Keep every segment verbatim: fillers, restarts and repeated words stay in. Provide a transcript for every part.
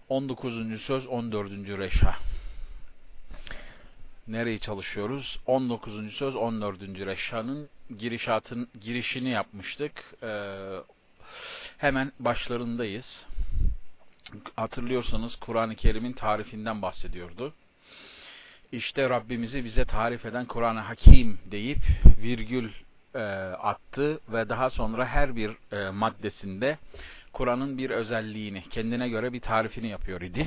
on dokuzuncu söz on dördüncü reşha. Nereyi çalışıyoruz? on dokuzuncu söz on dördüncü reşhanın girişatın girişini yapmıştık. Ee, hemen başlarındayız. Hatırlıyorsanız Kur'an-ı Kerim'in tarifinden bahsediyordu. İşte Rabbimizi bize tarif eden Kur'an-ı Hakim deyip virgül e, attı ve daha sonra her bir e, maddesinde Kur'an'ın bir özelliğini, kendine göre bir tarifini yapıyor idi.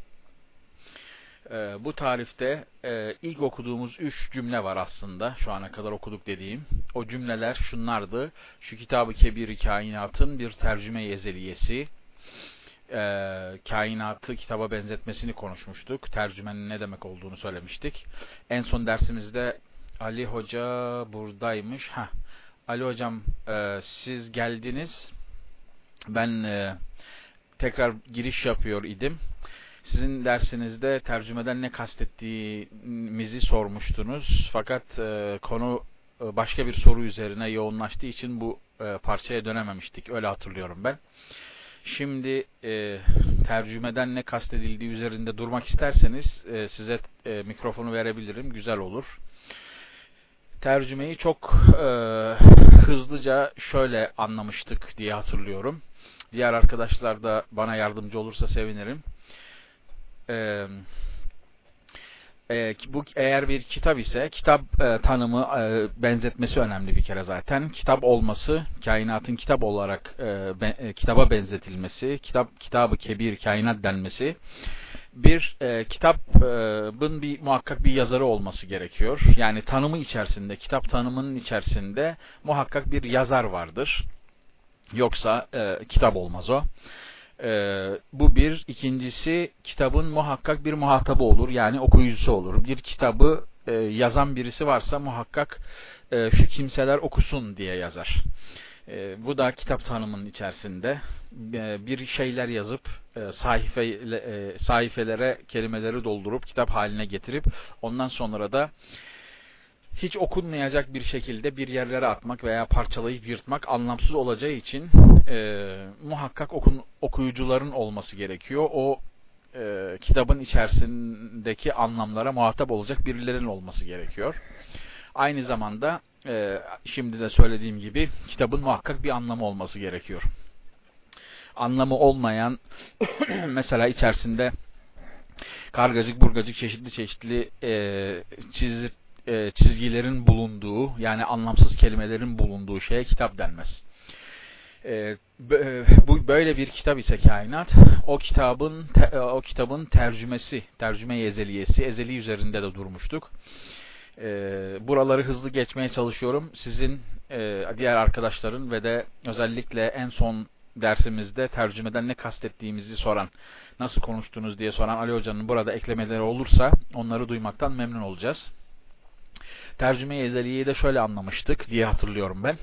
E, bu tarifte e, ilk okuduğumuz üç cümle var aslında, şu ana kadar okuduk dediğim. O cümleler şunlardı: şu Kitab-ı Kebir-i Kainat'ın bir tercüme-i ezeliyesi, e, kainatı kitaba benzetmesini konuşmuştuk. Tercümenin ne demek olduğunu söylemiştik. En son dersimizde Ali Hoca buradaymış. Heh. Ali Hocam e, siz geldiniz. Ben e, tekrar giriş yapıyor idim. Sizin dersinizde tercümeden ne kastettiğimizi sormuştunuz. Fakat e, konu e, başka bir soru üzerine yoğunlaştığı için bu e, parçaya dönememiştik. Öyle hatırlıyorum ben. Şimdi e, tercümeden ne kastedildiği üzerinde durmak isterseniz e, size e, mikrofonu verebilirim. Güzel olur. Tercümeyi çok e, hızlıca şöyle anlamıştık diye hatırlıyorum. Diğer arkadaşlar da bana yardımcı olursa sevinirim. E, e, bu eğer bir kitap ise kitap e, tanımı e, benzetmesi önemli bir kere zaten. Kitap olması, kainatın kitap olarak e, ben, e, kitaba benzetilmesi, kitap Kitab-ı Kebir kainat denmesi. Bir e, kitabın bir muhakkak bir yazarı olması gerekiyor. Yani tanımı içerisinde, kitap tanımının içerisinde muhakkak bir yazar vardır. Yoksa e, kitap olmaz o. E, bu bir. İkincisi, kitabın muhakkak bir muhatabı olur. Yani okuyucusu olur. Bir kitabı e, yazan birisi varsa muhakkak e, şu kimseler okusun diye yazar. E, bu da kitap tanımının içerisinde e, bir şeyler yazıp e, sahife, e, sahifelere kelimeleri doldurup kitap haline getirip ondan sonra da hiç okunmayacak bir şekilde bir yerlere atmak veya parçalayıp yırtmak anlamsız olacağı için e, muhakkak okun, okuyucuların olması gerekiyor. O e, kitabın içerisindeki anlamlara muhatap olacak birilerinin olması gerekiyor. Aynı zamanda e, şimdi de söylediğim gibi kitabın muhakkak bir anlamı olması gerekiyor. Anlamı olmayan mesela içerisinde kargacık burgacık çeşitli çeşitli e, çiz, e, çizgilerin bulunduğu, yani anlamsız kelimelerin bulunduğu şeye kitap denmez. E, bu böyle bir kitap ise kainat, o kitabın te, o kitabın tercümesi, tercüme-i ezeliyesi, ezeli üzerinde de durmuştuk. E, buraları hızlı geçmeye çalışıyorum. Sizin e, diğer arkadaşların ve de özellikle en son dersimizde tercümeden ne kastettiğimizi soran, nasıl konuştunuz diye soran Ali Hoca'nın burada eklemeleri olursa onları duymaktan memnun olacağız. Tercüme-i ezeliyi de şöyle anlamıştık diye hatırlıyorum ben.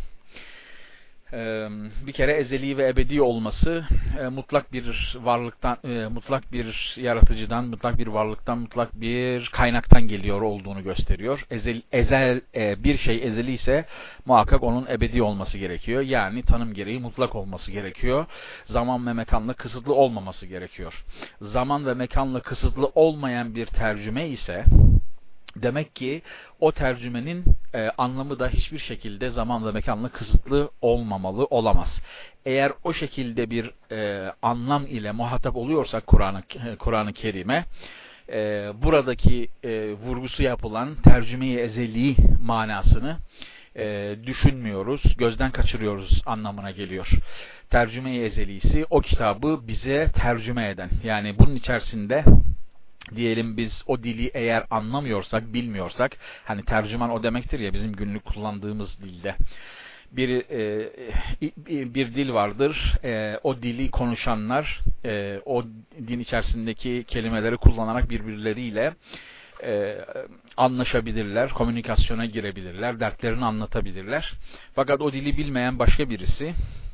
Ee, bir kere ezeli ve ebedi olması e, mutlak bir varlıktan, e, mutlak bir yaratıcıdan, mutlak bir varlıktan, mutlak bir kaynaktan geliyor olduğunu gösteriyor. Ezel, ezel e, bir şey ezeli ise muhakkak onun ebedi olması gerekiyor. Yani tanım gereği mutlak olması gerekiyor. Zaman ve mekanla kısıtlı olmaması gerekiyor. Zaman ve mekanla kısıtlı olmayan bir tercüme ise demek ki o tercümenin e, anlamı da hiçbir şekilde zaman ve mekanla kısıtlı olmamalı, olamaz. Eğer o şekilde bir e, anlam ile muhatap oluyorsak Kur'an-ı Kur'an-ı Kerim'e, e, buradaki e, vurgusu yapılan tercüme-i ezeli manasını e, düşünmüyoruz, gözden kaçırıyoruz anlamına geliyor. Tercüme-i ezelisi o kitabı bize tercüme eden, yani bunun içerisinde diyelim biz o dili eğer anlamıyorsak, bilmiyorsak, hani tercüman o demektir ya bizim günlük kullandığımız dilde. Bir e, bir dil vardır. E, o dili konuşanlar e, o din içerisindeki kelimeleri kullanarak birbirleriyle e, anlaşabilirler, komünikasyona girebilirler, dertlerini anlatabilirler. Fakat o dili bilmeyen başka birisi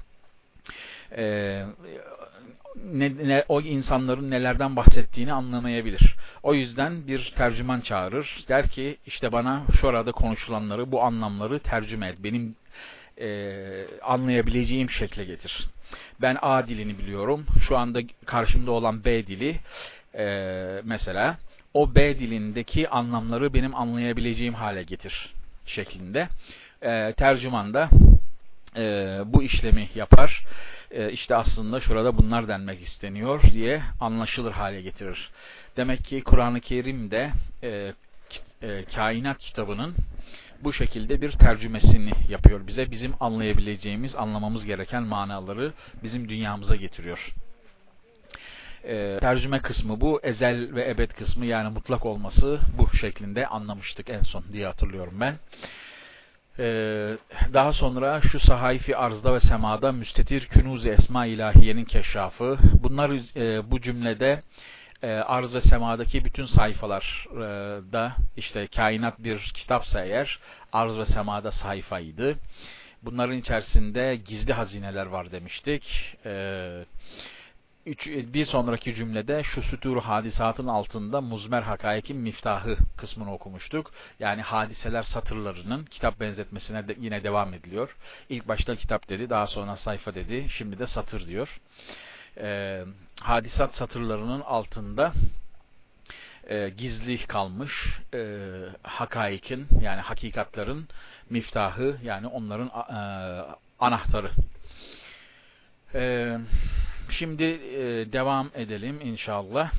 e, Ne, ne, o insanların nelerden bahsettiğini anlamayabilir. O yüzden bir tercüman çağırır. Der ki işte bana şurada konuşulanları, bu anlamları tercüme et. Benim e, anlayabileceğim şekle getir. Ben A dilini biliyorum. Şu anda karşımda olan B dili e, mesela o B dilindeki anlamları benim anlayabileceğim hale getir şeklinde. E, tercüman da e, bu işlemi yapar. E, işte aslında şurada bunlar denmek isteniyor diye anlaşılır hale getirir. Demek ki Kur'an-ı Kerim'de e, e, kainat kitabının bu şekilde bir tercümesini yapıyor bize. Bizim anlayabileceğimiz, anlamamız gereken manaları bizim dünyamıza getiriyor. E, tercüme kısmı bu. Ezel ve ebed kısmı, yani mutlak olması bu şeklinde anlamıştık en son diye hatırlıyorum ben. E, daha sonra şu sahaifi arzda ve semada müstetir künuz-i esma ilahiyenin keşrafı. Bunlar e, bu cümlede e, arz ve semadaki bütün sayfalarda, işte kainat bir kitapsa eğer arz ve semada sayfaydı. Bunların içerisinde gizli hazineler var demiştik. E, Üç, bir sonraki cümlede şu sütur hadisatın altında muzmer hakayekin miftahı kısmını okumuştuk. Yani hadiseler satırlarının kitap benzetmesine de yine devam ediliyor. İlk başta kitap dedi, daha sonra sayfa dedi, şimdi de satır diyor. Ee, hadisat satırlarının altında e, gizli kalmış e, hakayekin, yani hakikatların miftahı, yani onların e, anahtarı. Eee Şimdi e, devam edelim inşallah.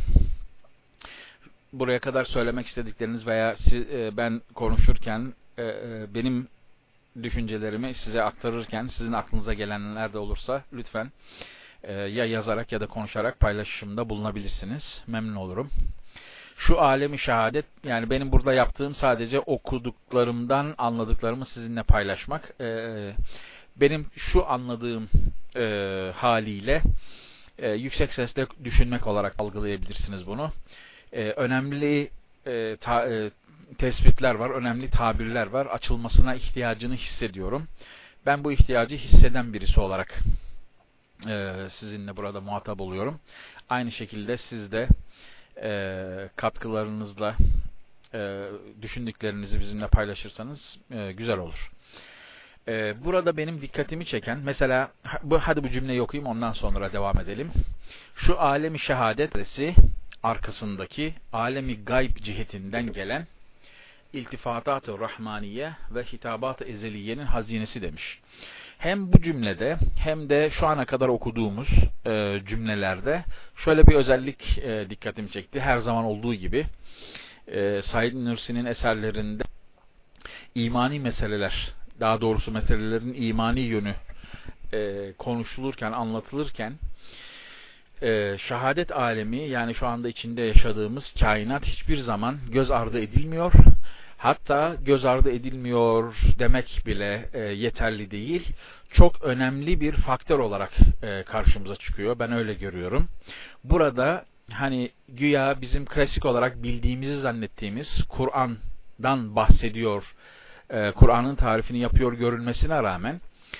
Buraya kadar söylemek istedikleriniz veya siz, e, ben konuşurken e, e, benim düşüncelerimi size aktarırken sizin aklınıza gelenler de olursa lütfen e, ya yazarak ya da konuşarak paylaşımda bulunabilirsiniz. Memnun olurum. Şu alemi şehadet, yani benim burada yaptığım sadece okuduklarımdan anladıklarımı sizinle paylaşmak. E, benim şu anladığım e, haliyle e, yüksek sesle düşünmek olarak algılayabilirsiniz bunu. E, önemli e, ta, e, tespitler var, önemli tabirler var. Açılmasına ihtiyacını hissediyorum. Ben bu ihtiyacı hisseden birisi olarak e, sizinle burada muhatap oluyorum. Aynı şekilde siz de e, katkılarınızla e, düşündüklerinizi bizimle paylaşırsanız e, güzel olur. Burada benim dikkatimi çeken, mesela bu, hadi bu cümleyi okuyayım, ondan sonra devam edelim. Şu alemi şehadetesi arkasındaki alemi gayb cihetinden gelen iltifatat-ı rahmaniye ve hitabat-ı ezeliyenin hazinesi demiş. Hem bu cümlede hem de şu ana kadar okuduğumuz e, cümlelerde şöyle bir özellik e, dikkatimi çekti. Her zaman olduğu gibi e, Said Nursi'nin eserlerinde imani meseleler, daha doğrusu meselelerin imani yönü e, konuşulurken, anlatılırken e, şehadet alemi, yani şu anda içinde yaşadığımız kainat hiçbir zaman göz ardı edilmiyor. Hatta göz ardı edilmiyor demek bile e, yeterli değil. Çok önemli bir faktör olarak e, karşımıza çıkıyor. Ben öyle görüyorum. Burada hani güya bizim klasik olarak bildiğimizi zannettiğimiz Kur'an'dan bahsediyor, Kur'an'ın tarifini yapıyor görünmesine rağmen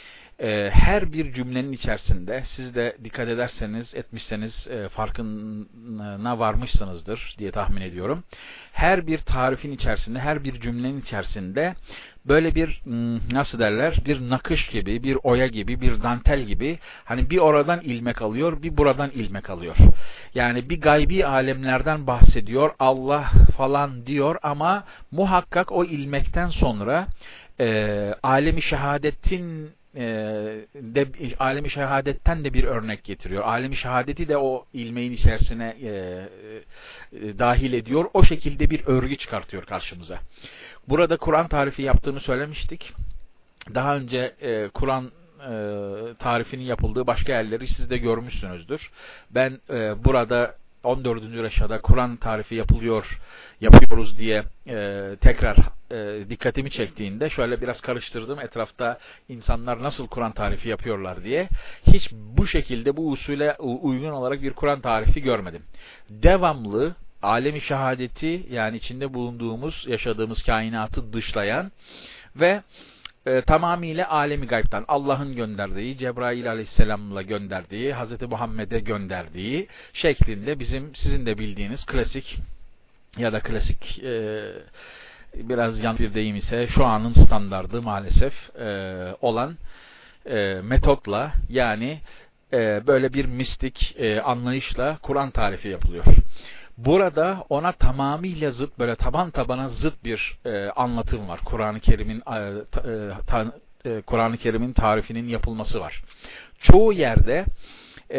her bir cümlenin içerisinde, siz de dikkat ederseniz, etmişseniz farkına varmışsınızdır diye tahmin ediyorum. Her bir tarifin içerisinde, her bir cümlenin içerisinde böyle bir, nasıl derler, bir nakış gibi, bir oya gibi, bir dantel gibi, hani bir oradan ilmek alıyor, bir buradan ilmek alıyor. Yani bir gaybi alemlerden bahsediyor, Allah falan diyor ama muhakkak o ilmekten sonra e, alemi şehadetin e, de, alemi şehadetten de bir örnek getiriyor. Alemi şehadeti de o ilmeğin içerisine e, e, dahil ediyor. O şekilde bir örgü çıkartıyor karşımıza. Burada Kur'an tarifi yaptığını söylemiştik. Daha önce e, Kur'an e, tarifinin yapıldığı başka yerleri siz de görmüşsünüzdür. Ben e, burada on dördüncü reşada Kur'an tarifi yapılıyor, yapıyoruz diye e, tekrar e, dikkatimi çektiğinde şöyle biraz karıştırdım etrafta insanlar nasıl Kur'an tarifi yapıyorlar diye. Hiç bu şekilde bu usule uygun olarak bir Kur'an tarifi görmedim. Devamlı alemi şehadeti, yani içinde bulunduğumuz, yaşadığımız kainatı dışlayan ve e, tamamıyla alemi gaybtan Allah'ın gönderdiği, Cebrail aleyhisselamla gönderdiği, Hazreti Muhammed'e gönderdiği şeklinde bizim sizin de bildiğiniz klasik ya da klasik e, biraz yan bir deyim ise şu anın standardı maalesef e, olan e, metotla, yani e, böyle bir mistik e, anlayışla Kur'an tarifi yapılıyor. Burada ona tamamıyla zıt, böyle taban tabana zıt bir e, anlatım var. Kur'an-ı Kerim'in e, ta, e, Kur'an-ı Kerim'in tarifinin yapılması var. Çoğu yerde e,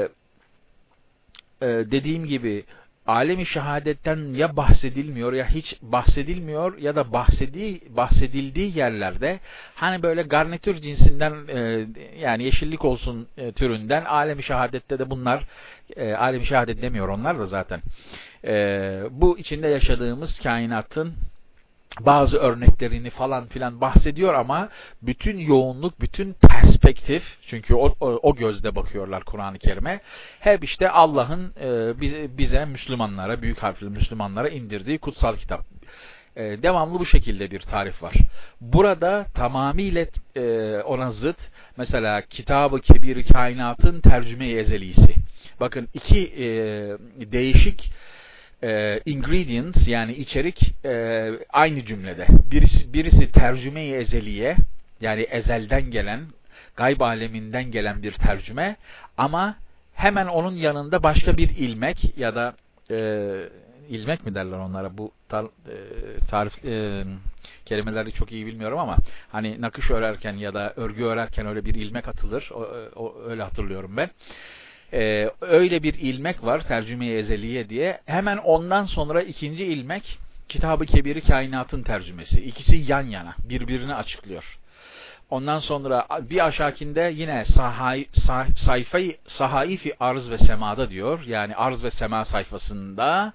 e, dediğim gibi alemi şehadetten ya bahsedilmiyor ya hiç bahsedilmiyor ya da bahsedi, bahsedildiği yerlerde hani böyle garnitür cinsinden e, yani yeşillik olsun e, türünden alemi şehadette de bunlar e, alemi şehadet demiyor onlar da zaten e, bu içinde yaşadığımız kainatın bazı örneklerini falan filan bahsediyor ama bütün yoğunluk, bütün perspektif, çünkü o, o, o gözle bakıyorlar Kur'an-ı Kerim'e, hep işte Allah'ın e, bize, bize Müslümanlara, büyük harfli Müslümanlara indirdiği kutsal kitap. E, devamlı bu şekilde bir tarif var. Burada tamamıyla e, ona zıt, mesela Kitab-ı Kebir Kainat'ın tercüme-i ezelisi. Bakın iki e, değişik E, ingredients yani içerik e, aynı cümlede. Birisi, birisi tercüme-i ezeliye yani ezelden gelen, gayb aleminden gelen bir tercüme ama hemen onun yanında başka bir ilmek ya da e, ilmek mi derler onlara bu tar, e, tarif e, kelimeleri çok iyi bilmiyorum ama hani nakış örerken ya da örgü örerken öyle bir ilmek atılır. O, o, öyle hatırlıyorum ben. Ee, öyle bir ilmek var tercüme-i ezeliye diye. Hemen ondan sonra ikinci ilmek Kitab-ı Kebir Kainat'ın tercümesi. İkisi yan yana birbirini açıklıyor. Ondan sonra bir aşağıkinde yine sahay, sah, sayfayı sahaifi arz ve semada diyor. Yani arz ve sema sayfasında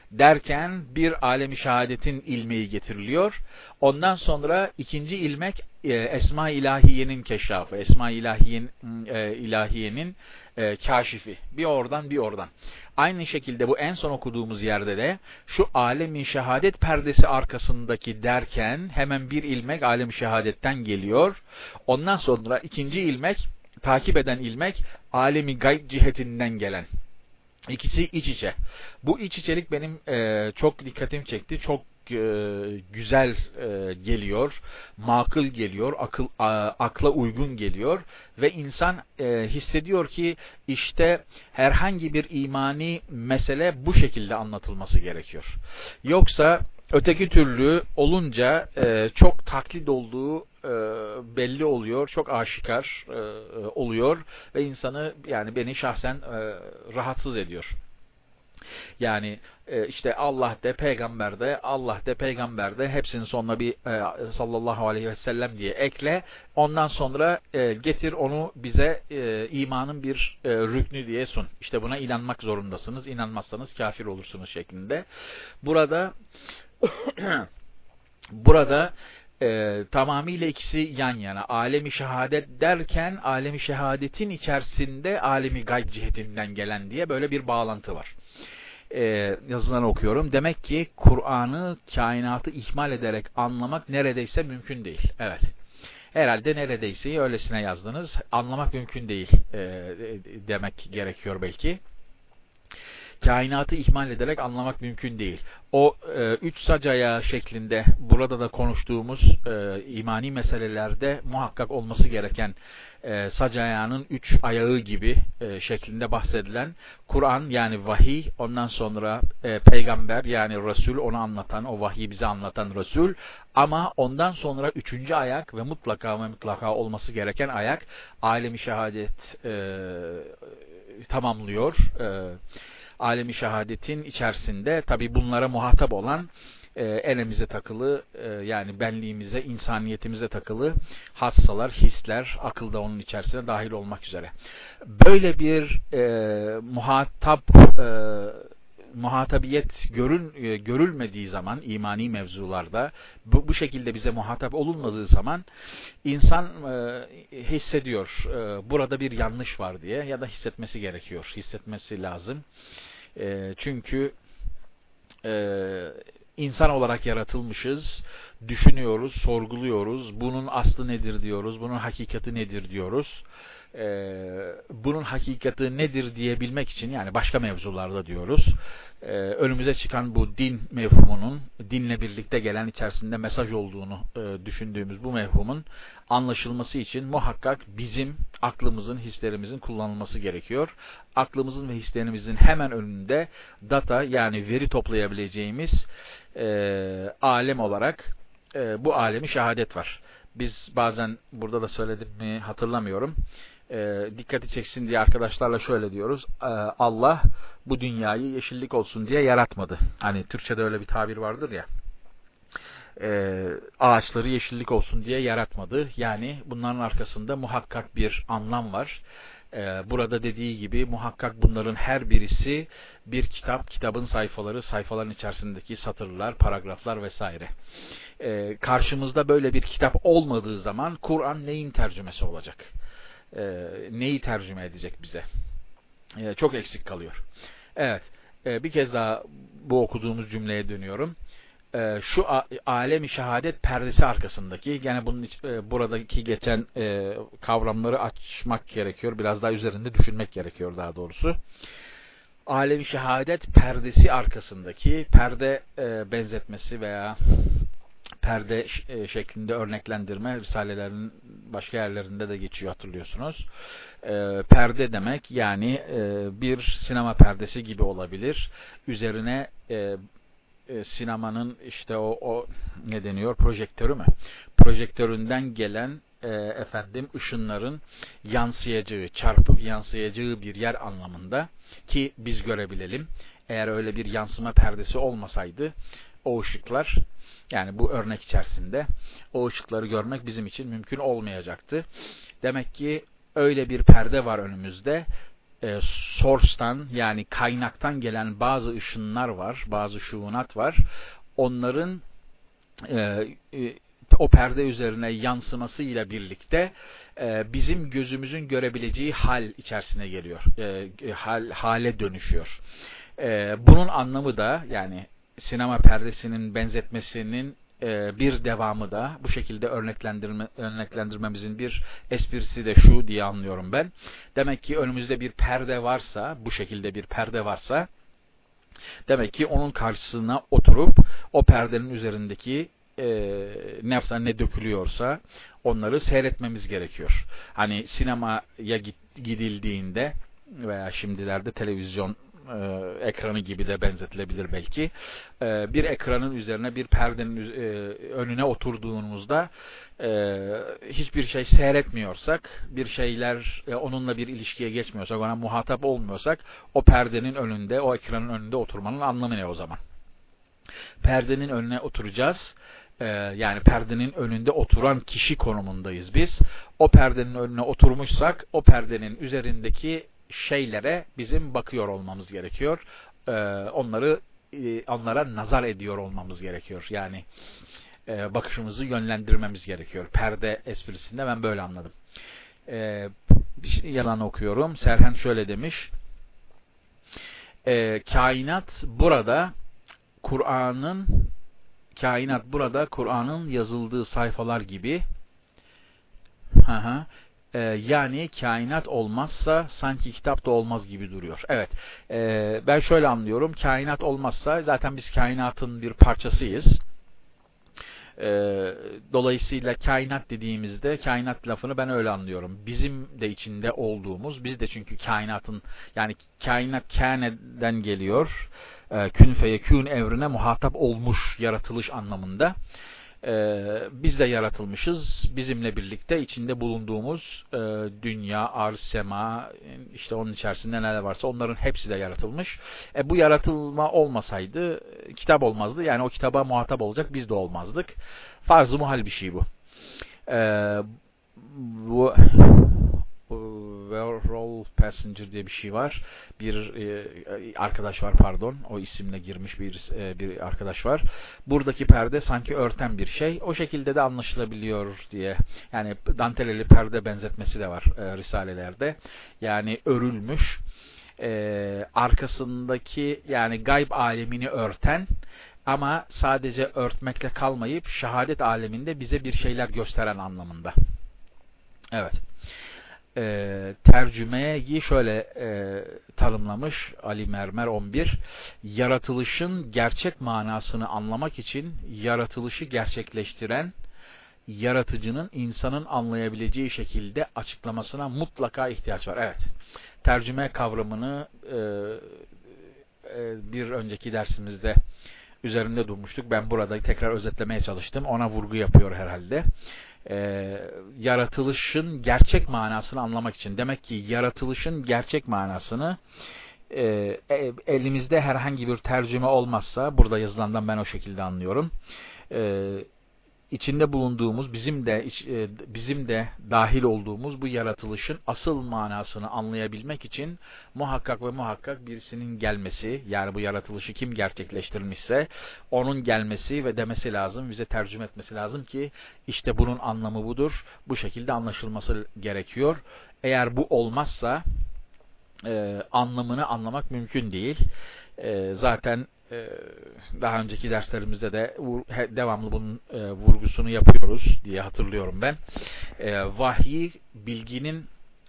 derken bir alemi şehadetin ilmeği getiriliyor. Ondan sonra ikinci ilmek e, Esma-i İlahiye'nin keşrafı, Esma-i İlahiye'nin e, İlahiye'nin e, kaşifi. Bir oradan bir oradan. Aynı şekilde bu en son okuduğumuz yerde de şu alemi şehadet perdesi arkasındaki derken hemen bir ilmek alemi şehadetten geliyor. Ondan sonra ikinci ilmek, takip eden ilmek alemi gayb cihetinden gelen. İkisi iç içe. Bu iç içelik benim e, çok dikkatimi çekti. Çok e, güzel e, geliyor. Makul geliyor. Akıl, a, akla uygun geliyor. Ve insan e, hissediyor ki işte herhangi bir imani mesele bu şekilde anlatılması gerekiyor. Yoksa öteki türlü olunca e, çok taklit olduğu e, belli oluyor, çok aşikar e, oluyor ve insanı, yani beni şahsen e, rahatsız ediyor. Yani e, işte Allah de, peygamber de, Allah de, peygamber de, hepsinin sonuna bir e, sallallahu aleyhi ve sellem diye ekle. Ondan sonra e, getir onu bize e, imanın bir e, rüknü diye sun. İşte buna inanmak zorundasınız. İnanmazsanız kafir olursunuz şeklinde. Burada Burada e, tamamıyla ikisi yan yana. Alemi şehadet derken alemi şehadetin içerisinde alemi gayb cihetinden gelen diye böyle bir bağlantı var. E, yazılarını okuyorum. Demek ki Kur'an'ı, kainatı ihmal ederek anlamak neredeyse mümkün değil. Evet. Herhalde neredeyse öylesine yazdınız. Anlamak mümkün değil e, demek gerekiyor belki. Kainatı ihmal ederek anlamak mümkün değil. O e, üç sacaya şeklinde burada da konuştuğumuz e, imani meselelerde muhakkak olması gereken e, sacayağının üç ayağı gibi e, şeklinde bahsedilen Kur'an, yani vahiy, ondan sonra e, peygamber, yani Resul, onu anlatan, o vahyi bize anlatan Resul, ama ondan sonra üçüncü ayak ve mutlaka ve mutlaka olması gereken ayak alemi şehadet e, tamamlıyor. E, alemi şehadetin içerisinde tabi bunlara muhatap olan e, elimize takılı e, yani benliğimize, insaniyetimize takılı hassalar, hisler, akıl da onun içerisine dahil olmak üzere. Böyle bir e, muhatap e, muhatabiyet görün, e, görülmediği zaman imani mevzularda, bu, bu şekilde bize muhatap olunmadığı zaman insan e, hissediyor e, burada bir yanlış var diye, ya da hissetmesi gerekiyor, hissetmesi lazım. E, çünkü e, insan olarak yaratılmışız, düşünüyoruz, sorguluyoruz, bunun aslı nedir diyoruz, bunun hakikati nedir diyoruz. Ee, bunun hakikati nedir diyebilmek için, yani başka mevzularda diyoruz, ee, önümüze çıkan bu din mefhumunun, dinle birlikte gelen, içerisinde mesaj olduğunu e, düşündüğümüz bu mefhumun anlaşılması için muhakkak bizim aklımızın, hislerimizin kullanılması gerekiyor. Aklımızın ve hislerimizin hemen önünde data, yani veri toplayabileceğimiz e, alem olarak e, bu alemi şehadet var. Biz bazen, burada da söyledim mi hatırlamıyorum, e, dikkati çeksin diye arkadaşlarla şöyle diyoruz: e, Allah bu dünyayı yeşillik olsun diye yaratmadı. Hani Türkçe'de öyle bir tabir vardır ya, e, ağaçları yeşillik olsun diye yaratmadı. Yani bunların arkasında muhakkak bir anlam var. E, burada dediği gibi muhakkak bunların her birisi bir kitap, kitabın sayfaları, sayfaların içerisindeki satırlar, paragraflar vesaire. E, karşımızda böyle bir kitap olmadığı zaman Kur'an neyin tercümesi olacak? E, neyi tercüme edecek bize? E, çok eksik kalıyor. Evet, e, bir kez daha bu okuduğumuz cümleye dönüyorum. E, şu alem-i şehadet perdesi arkasındaki, yani bunun e, buradaki geçen e, kavramları açmak gerekiyor. Biraz daha üzerinde düşünmek gerekiyor daha doğrusu. Alem-i şehadet perdesi arkasındaki, perde e, benzetmesi veya perde şeklinde örneklendirme risalelerin başka yerlerinde de geçiyor, hatırlıyorsunuz. E, perde demek, yani e, bir sinema perdesi gibi olabilir. Üzerine e, e, sinemanın işte o, o ne deniyor, projektörü mü? Projektöründen gelen e, efendim ışınların yansıyacağı, çarpıp yansıyacağı bir yer anlamında, ki biz görebilelim. Eğer öyle bir yansıma perdesi olmasaydı o ışıklar, yani bu örnek içerisinde o ışıkları görmek bizim için mümkün olmayacaktı. Demek ki öyle bir perde var önümüzde. E, source'tan, yani kaynaktan gelen bazı ışınlar var, bazı şuunat var. Onların e, e, o perde üzerine yansımasıyla birlikte e, bizim gözümüzün görebileceği hal içerisine geliyor. E, hal, hale dönüşüyor. E, bunun anlamı da, yani sinema perdesinin benzetmesinin e, bir devamı da, bu şekilde örneklendirme, örneklendirmemizin bir esprisi de şu diye anlıyorum ben. Demek ki önümüzde bir perde varsa, bu şekilde bir perde varsa, demek ki onun karşısına oturup o perdenin üzerindeki e, ne yapsa, ne dökülüyorsa onları seyretmemiz gerekiyor. Hani sinemaya gidildiğinde veya şimdilerde televizyon e, ekranı gibi de benzetilebilir belki. E, bir ekranın üzerine, bir perdenin e, önüne oturduğumuzda e, hiçbir şey seyretmiyorsak, bir şeyler e, onunla bir ilişkiye geçmiyorsak, ona muhatap olmuyorsak, o perdenin önünde, o ekranın önünde oturmanın anlamı ne o zaman? Perdenin önüne oturacağız. E, yani perdenin önünde oturan kişi konumundayız biz. O perdenin önüne oturmuşsak, o perdenin üzerindeki şeylere bizim bakıyor olmamız gerekiyor. Ee, onları e, onlara nazar ediyor olmamız gerekiyor. Yani e, bakışımızı yönlendirmemiz gerekiyor. Perde esprisinde ben böyle anladım. Ee, bir şey, yalan okuyorum. Serhen şöyle demiş: e, kainat burada Kur'an'ın kainat burada Kur'an'ın yazıldığı sayfalar gibi. Hı hı. Ee, yani kainat olmazsa sanki kitap da olmaz gibi duruyor. Evet, ee, ben şöyle anlıyorum: kainat olmazsa, zaten biz kainatın bir parçasıyız. Ee, dolayısıyla kainat dediğimizde, kainat lafını ben öyle anlıyorum: bizim de içinde olduğumuz, biz de çünkü kainatın, yani kainat kâne'den geliyor. Ee, kün feyekûn evrine muhatap olmuş, yaratılış anlamında. Ee, biz de yaratılmışız. Bizimle birlikte içinde bulunduğumuz e, dünya, arz, sema, işte onun içerisinde neler varsa onların hepsi de yaratılmış. E, bu yaratılma olmasaydı kitap olmazdı. Yani o kitaba muhatap olacak biz de olmazdık. Farz-ı muhal bir şey bu. Ee, bu Role Passenger diye bir şey var. Bir e, arkadaş var, pardon. O isimle girmiş bir e, bir arkadaş var. Buradaki perde sanki örten bir şey. O şekilde de anlaşılabiliyor diye. Yani danteleli perde benzetmesi de var e, risalelerde. Yani örülmüş. E, arkasındaki, yani gayb alemini örten, ama sadece örtmekle kalmayıp şehadet aleminde bize bir şeyler gösteren anlamında. Evet. e, tercümeyi şöyle e, tanımlamış Ali Mermer on bir. Yaratılışın gerçek manasını anlamak için yaratılışı gerçekleştiren yaratıcının insanın anlayabileceği şekilde açıklamasına mutlaka ihtiyaç var. Evet. Tercüme kavramını e, e, bir önceki dersimizde üzerinde durmuştuk. Ben burada tekrar özetlemeye çalıştım. Ona vurgu yapıyor herhalde. Ee, yaratılışın gerçek manasını anlamak için. Demek ki yaratılışın gerçek manasını e, elimizde herhangi bir tercüme olmazsa, burada yazılandan ben o şekilde anlıyorum. E, içinde bulunduğumuz, bizim de bizim de dahil olduğumuz bu yaratılışın asıl manasını anlayabilmek için muhakkak ve muhakkak birisinin gelmesi, yani bu yaratılışı kim gerçekleştirmişse onun gelmesi ve demesi lazım, bize tercüme etmesi lazım ki işte bunun anlamı budur, bu şekilde anlaşılması gerekiyor. Eğer bu olmazsa e, anlamını anlamak mümkün değil. E, zaten daha önceki derslerimizde de devamlı bunun vurgusunu yapıyoruz diye hatırlıyorum ben. Vahiy bilginin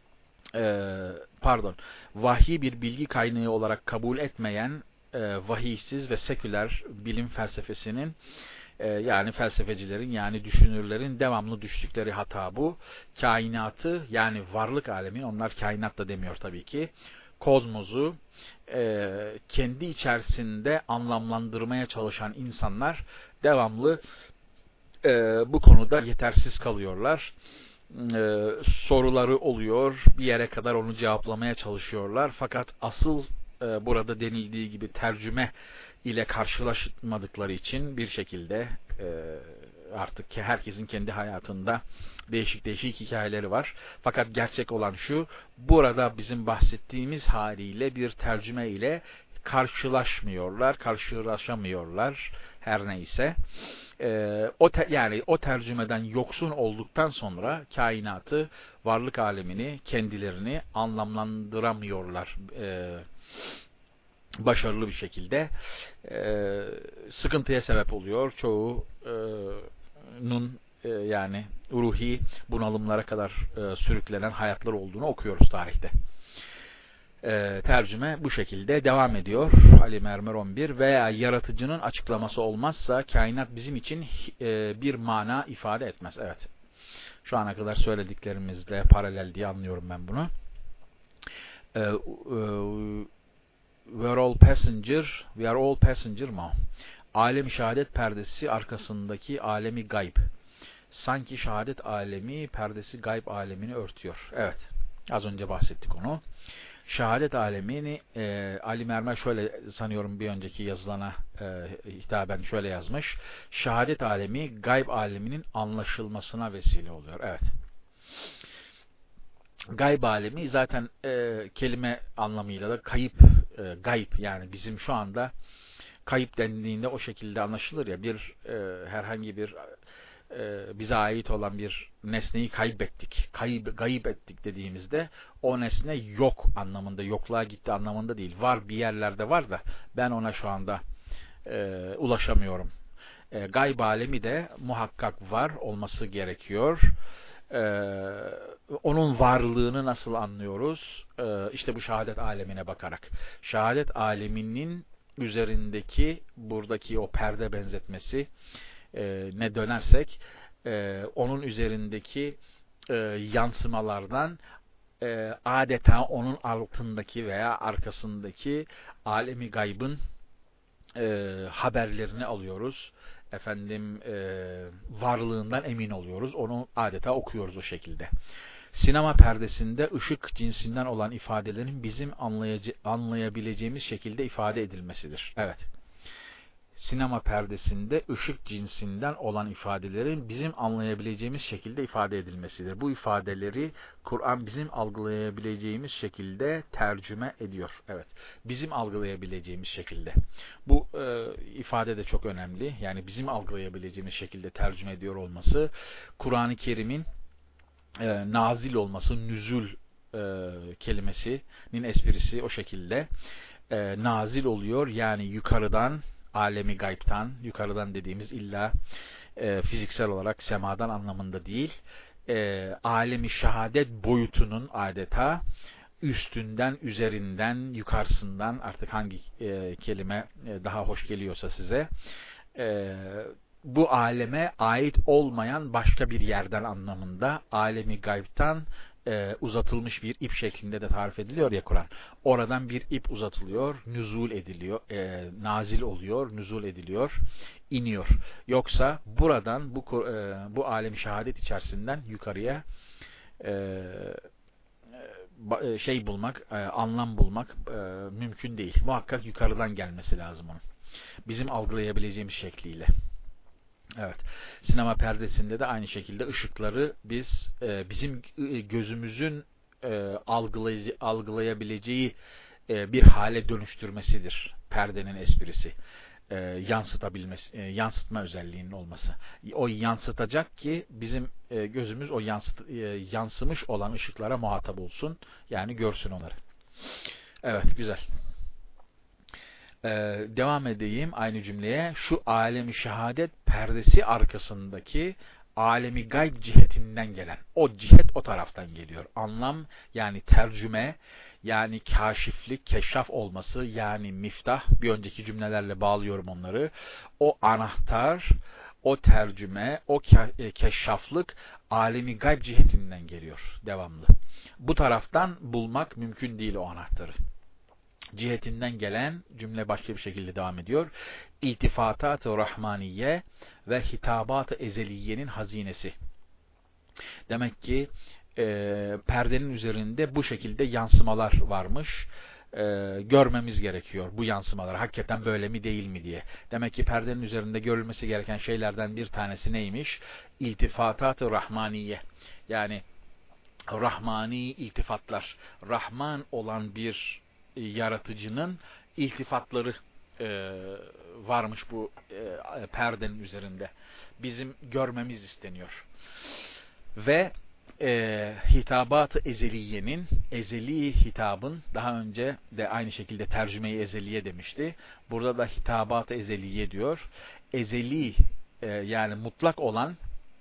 pardon vahiy bir bilgi kaynağı olarak kabul etmeyen vahiysiz ve seküler bilim felsefesinin, yani felsefecilerin, yani düşünürlerin devamlı düştükleri hata bu. Kainatı, yani varlık alemi, onlar kainat da demiyor tabii ki, kozmosu e, kendi içerisinde anlamlandırmaya çalışan insanlar devamlı e, bu konuda yetersiz kalıyorlar. E, soruları oluyor, bir yere kadar onu cevaplamaya çalışıyorlar. Fakat asıl e, burada denildiği gibi tercüme ile karşılaşmadıkları için bir şekilde e, artık herkesin kendi hayatında değişik değişik hikayeleri var. Fakat gerçek olan şu, burada bizim bahsettiğimiz haliyle bir tercüme ile karşılaşmıyorlar, karşılaşamıyorlar her neyse. Ee, o te, yani o tercümeden yoksun olduktan sonra kainatı, varlık alemini, kendilerini anlamlandıramıyorlar. Ee, başarılı bir şekilde. Ee, sıkıntıya sebep oluyor. Çoğunun e, yani ruhi bunalımlara kadar e, sürüklenen hayatlar olduğunu okuyoruz tarihte. E, tercüme bu şekilde devam ediyor. Ali Mermer on bir. Veya yaratıcının açıklaması olmazsa kainat bizim için e, bir mana ifade etmez. Evet. Şu ana kadar söylediklerimizle paralel diye anlıyorum ben bunu. E, e, We are all passenger, we are all passenger mı? Alem-i şehadet perdesi arkasındaki alemi gayb. Sanki şehadet alemi perdesi gayb alemini örtüyor. Evet. Az önce bahsettik onu. Şehadet alemini e, Ali Mermer şöyle sanıyorum bir önceki yazılana e, hitaben şöyle yazmış. Şehadet alemi gayb aleminin anlaşılmasına vesile oluyor. Evet. Gayb alemi zaten e, kelime anlamıyla da kayıp, e, gayb, yani bizim şu anda kayıp dendiğinde o şekilde anlaşılır ya, bir e, herhangi bir e, bize ait olan bir nesneyi kaybettik, kayıp, gayip ettik dediğimizde o nesne yok anlamında, yokluğa gitti anlamında değil. Var, bir yerlerde var da ben ona şu anda e, ulaşamıyorum. E, gayb alemi de muhakkak var olması gerekiyor. Ee, onun varlığını nasıl anlıyoruz? Ee, işte bu şehadet alemine bakarak. Şehadet aleminin üzerindeki buradaki o perde benzetmesi e, ne dönersek e, onun üzerindeki e, yansımalardan e, adeta onun altındaki veya arkasındaki alemi gaybın e, haberlerini alıyoruz. Efendim e, varlığından emin oluyoruz. Onu adeta okuyoruz o şekilde. Sinema perdesinde ışık cinsinden olan ifadelerin bizim anlayabileceğimiz şekilde ifade edilmesidir. Evet. Sinema perdesinde ışık cinsinden olan ifadelerin bizim anlayabileceğimiz şekilde ifade edilmesidir. Bu ifadeleri Kur'an bizim algılayabileceğimiz şekilde tercüme ediyor. Evet. Bizim algılayabileceğimiz şekilde. Bu e, ifade de çok önemli. Yani bizim algılayabileceğimiz şekilde tercüme ediyor olması, Kur'an-ı Kerim'in e, nazil olması, nüzul e, kelimesinin esprisi o şekilde e, nazil oluyor. Yani yukarıdan, alemi gaybtan, yukarıdan dediğimiz illa e, fiziksel olarak semadan anlamında değil, e, alemi şehadet boyutunun adeta üstünden, üzerinden, yukarısından, artık hangi e, kelime e, daha hoş geliyorsa size, e, bu aleme ait olmayan başka bir yerden anlamında, alemi gaybtan e, uzatılmış bir ip şeklinde de tarif ediliyor ya Kur'an. Oradan bir ip uzatılıyor, nüzul ediliyor, e, nazil oluyor, nüzul ediliyor, iniyor. Yoksa buradan bu e, bu alemi şehadet içerisinden yukarıya e, şey bulmak, anlam bulmak mümkün değil. Muhakkak yukarıdan gelmesi lazım onun. Bizim algılayabileceğimiz şekliyle. Evet. Sinema perdesinde de aynı şekilde ışıkları biz bizim gözümüzün algılay algılayabileceği bir hale dönüştürmesidir perdenin esprisi. Yansıtabilmesi, yansıtma özelliğinin olması. O yansıtacak ki bizim gözümüz o yansıt, yansımış olan ışıklara muhatap olsun. Yani görsün onları. Evet, güzel. Devam edeyim aynı cümleye. Şu alemi şehadet perdesi arkasındaki alemi gayb cihetinden gelen. O cihet o taraftan geliyor. Anlam yani tercüme, yani kaşiflik, keşraf olması, yani miftah, bir önceki cümlelerle bağlıyorum onları. O anahtar, o tercüme, o keşraflık alemi gayb cihetinden geliyor devamlı. Bu taraftan bulmak mümkün değil o anahtarı. Cihetinden gelen, cümle başka bir şekilde devam ediyor. İltifatat-ı rahmaniye ve hitabat-ı ezeliyenin hazinesi. Demek ki e, perdenin üzerinde bu şekilde yansımalar varmış. E, görmemiz gerekiyor bu yansımalar. Hakikaten böyle mi değil mi diye. Demek ki perdenin üzerinde görülmesi gereken şeylerden bir tanesi neymiş? İltifatat-ı rahmaniye. Yani rahmani iltifatlar. Rahman olan bir yaratıcının iltifatları e, varmış bu e, perdenin üzerinde. Bizim görmemiz isteniyor. Ve e, hitabat-ı ezeliyenin, ezeli hitabın, daha önce de aynı şekilde tercüme-i ezeliye demişti. Burada da hitabat-ı ezeliye diyor. Ezeli e, yani mutlak olan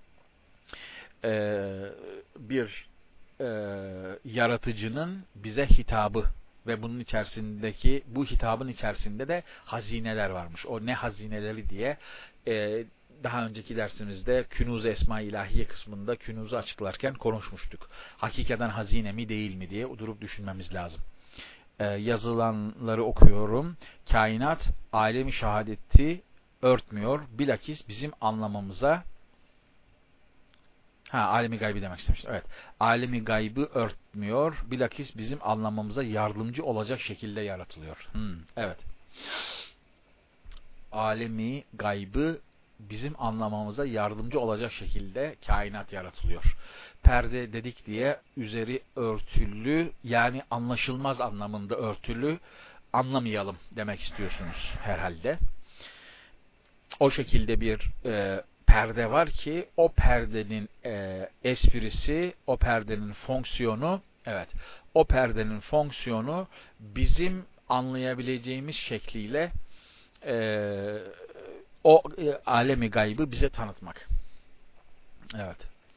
e, bir e, yaratıcının bize hitabı ve bunun içerisindeki, bu hitabın içerisinde de hazineler varmış. O ne hazineleri diye e, daha önceki dersimizde Künûz-u Esma-i İlahiye kısmında Künûz'u açıklarken konuşmuştuk. Hakikaten hazine mi değil mi diye durup düşünmemiz lazım. E, yazılanları okuyorum. Kainat alemi şehadeti örtmüyor. Bilakis bizim anlamamıza Ha, alemi gaybı demek istemiştim. Evet. Alemi gaybı örtmüyor. Bilakis bizim anlamamıza yardımcı olacak şekilde yaratılıyor. Hmm, evet. Alemi gaybı bizim anlamamıza yardımcı olacak şekilde kainat yaratılıyor. Perde dedik diye üzeri örtülü, yani anlaşılmaz anlamında örtülü, anlamayalım demek istiyorsunuz herhalde. O şekilde bir e, perde var ki o perdenin e, esprisi, o perdenin fonksiyonu, evet, o perdenin fonksiyonu bizim anlayabileceğimiz şekliyle e, o e, alemi gaybı bize tanıtmak. Evet.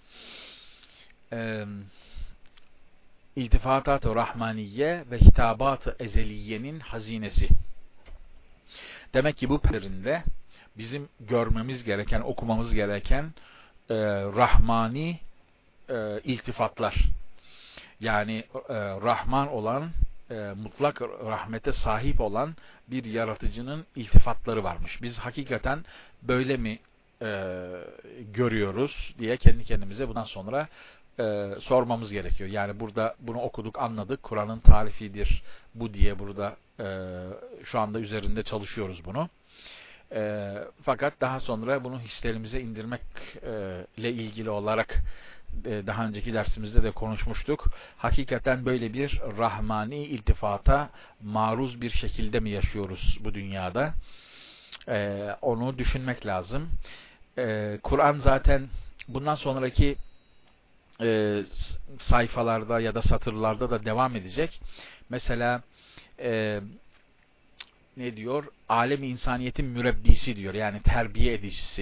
E, İltifatat-ı rahmaniye ve hitabat-ı ezeliyenin hazinesi. Demek ki bu perinde bizim görmemiz gereken, okumamız gereken e, rahmani e, iltifatlar. Yani e, Rahman olan, e, mutlak rahmete sahip olan bir yaratıcının iltifatları varmış. Biz hakikaten böyle mi e, görüyoruz diye kendi kendimize bundan sonra e, sormamız gerekiyor. Yani burada bunu okuduk, anladık. Kur'an'ın tarifidir bu diye burada e, şu anda üzerinde çalışıyoruz bunu. E, fakat daha sonra bunu hislerimize indirmekle ilgili olarak e, daha önceki dersimizde de konuşmuştuk. Hakikaten böyle bir rahmani iltifata maruz bir şekilde mi yaşıyoruz bu dünyada? E, onu düşünmek lazım. E, Kur'an zaten bundan sonraki e, sayfalarda ya da satırlarda da devam edecek. Mesela e, ne diyor? Alem-i insaniyetin mürebbisi diyor. Yani terbiye edicisi.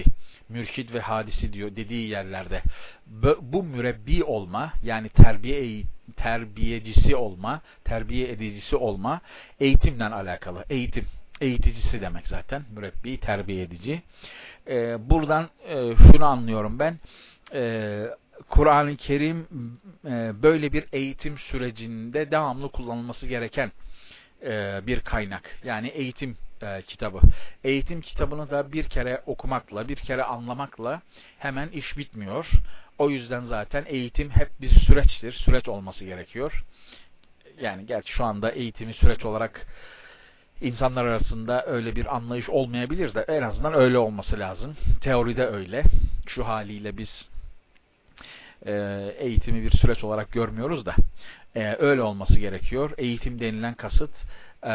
mürşid ve hadisi diyor dediği yerlerde bu mürebbi olma, yani terbiye terbiyecisi olma, terbiye edicisi olma eğitimle alakalı. Eğitim, eğiticisi demek zaten. Mürebbi, terbiye edici. Ee, buradan e, şunu anlıyorum ben. E, Kur'an-ı Kerim e, böyle bir eğitim sürecinde devamlı kullanılması gereken e, bir kaynak. Yani eğitim e, kitabı. Eğitim kitabını da bir kere okumakla, bir kere anlamakla hemen iş bitmiyor. O yüzden zaten eğitim hep bir süreçtir. Süreç olması gerekiyor. Yani gerçi şu anda eğitimi süreç olarak insanlar arasında öyle bir anlayış olmayabilir de en azından öyle olması lazım. Teoride öyle. Şu haliyle biz e, eğitimi bir süreç olarak görmüyoruz da e, öyle olması gerekiyor. Eğitim denilen kasıt e,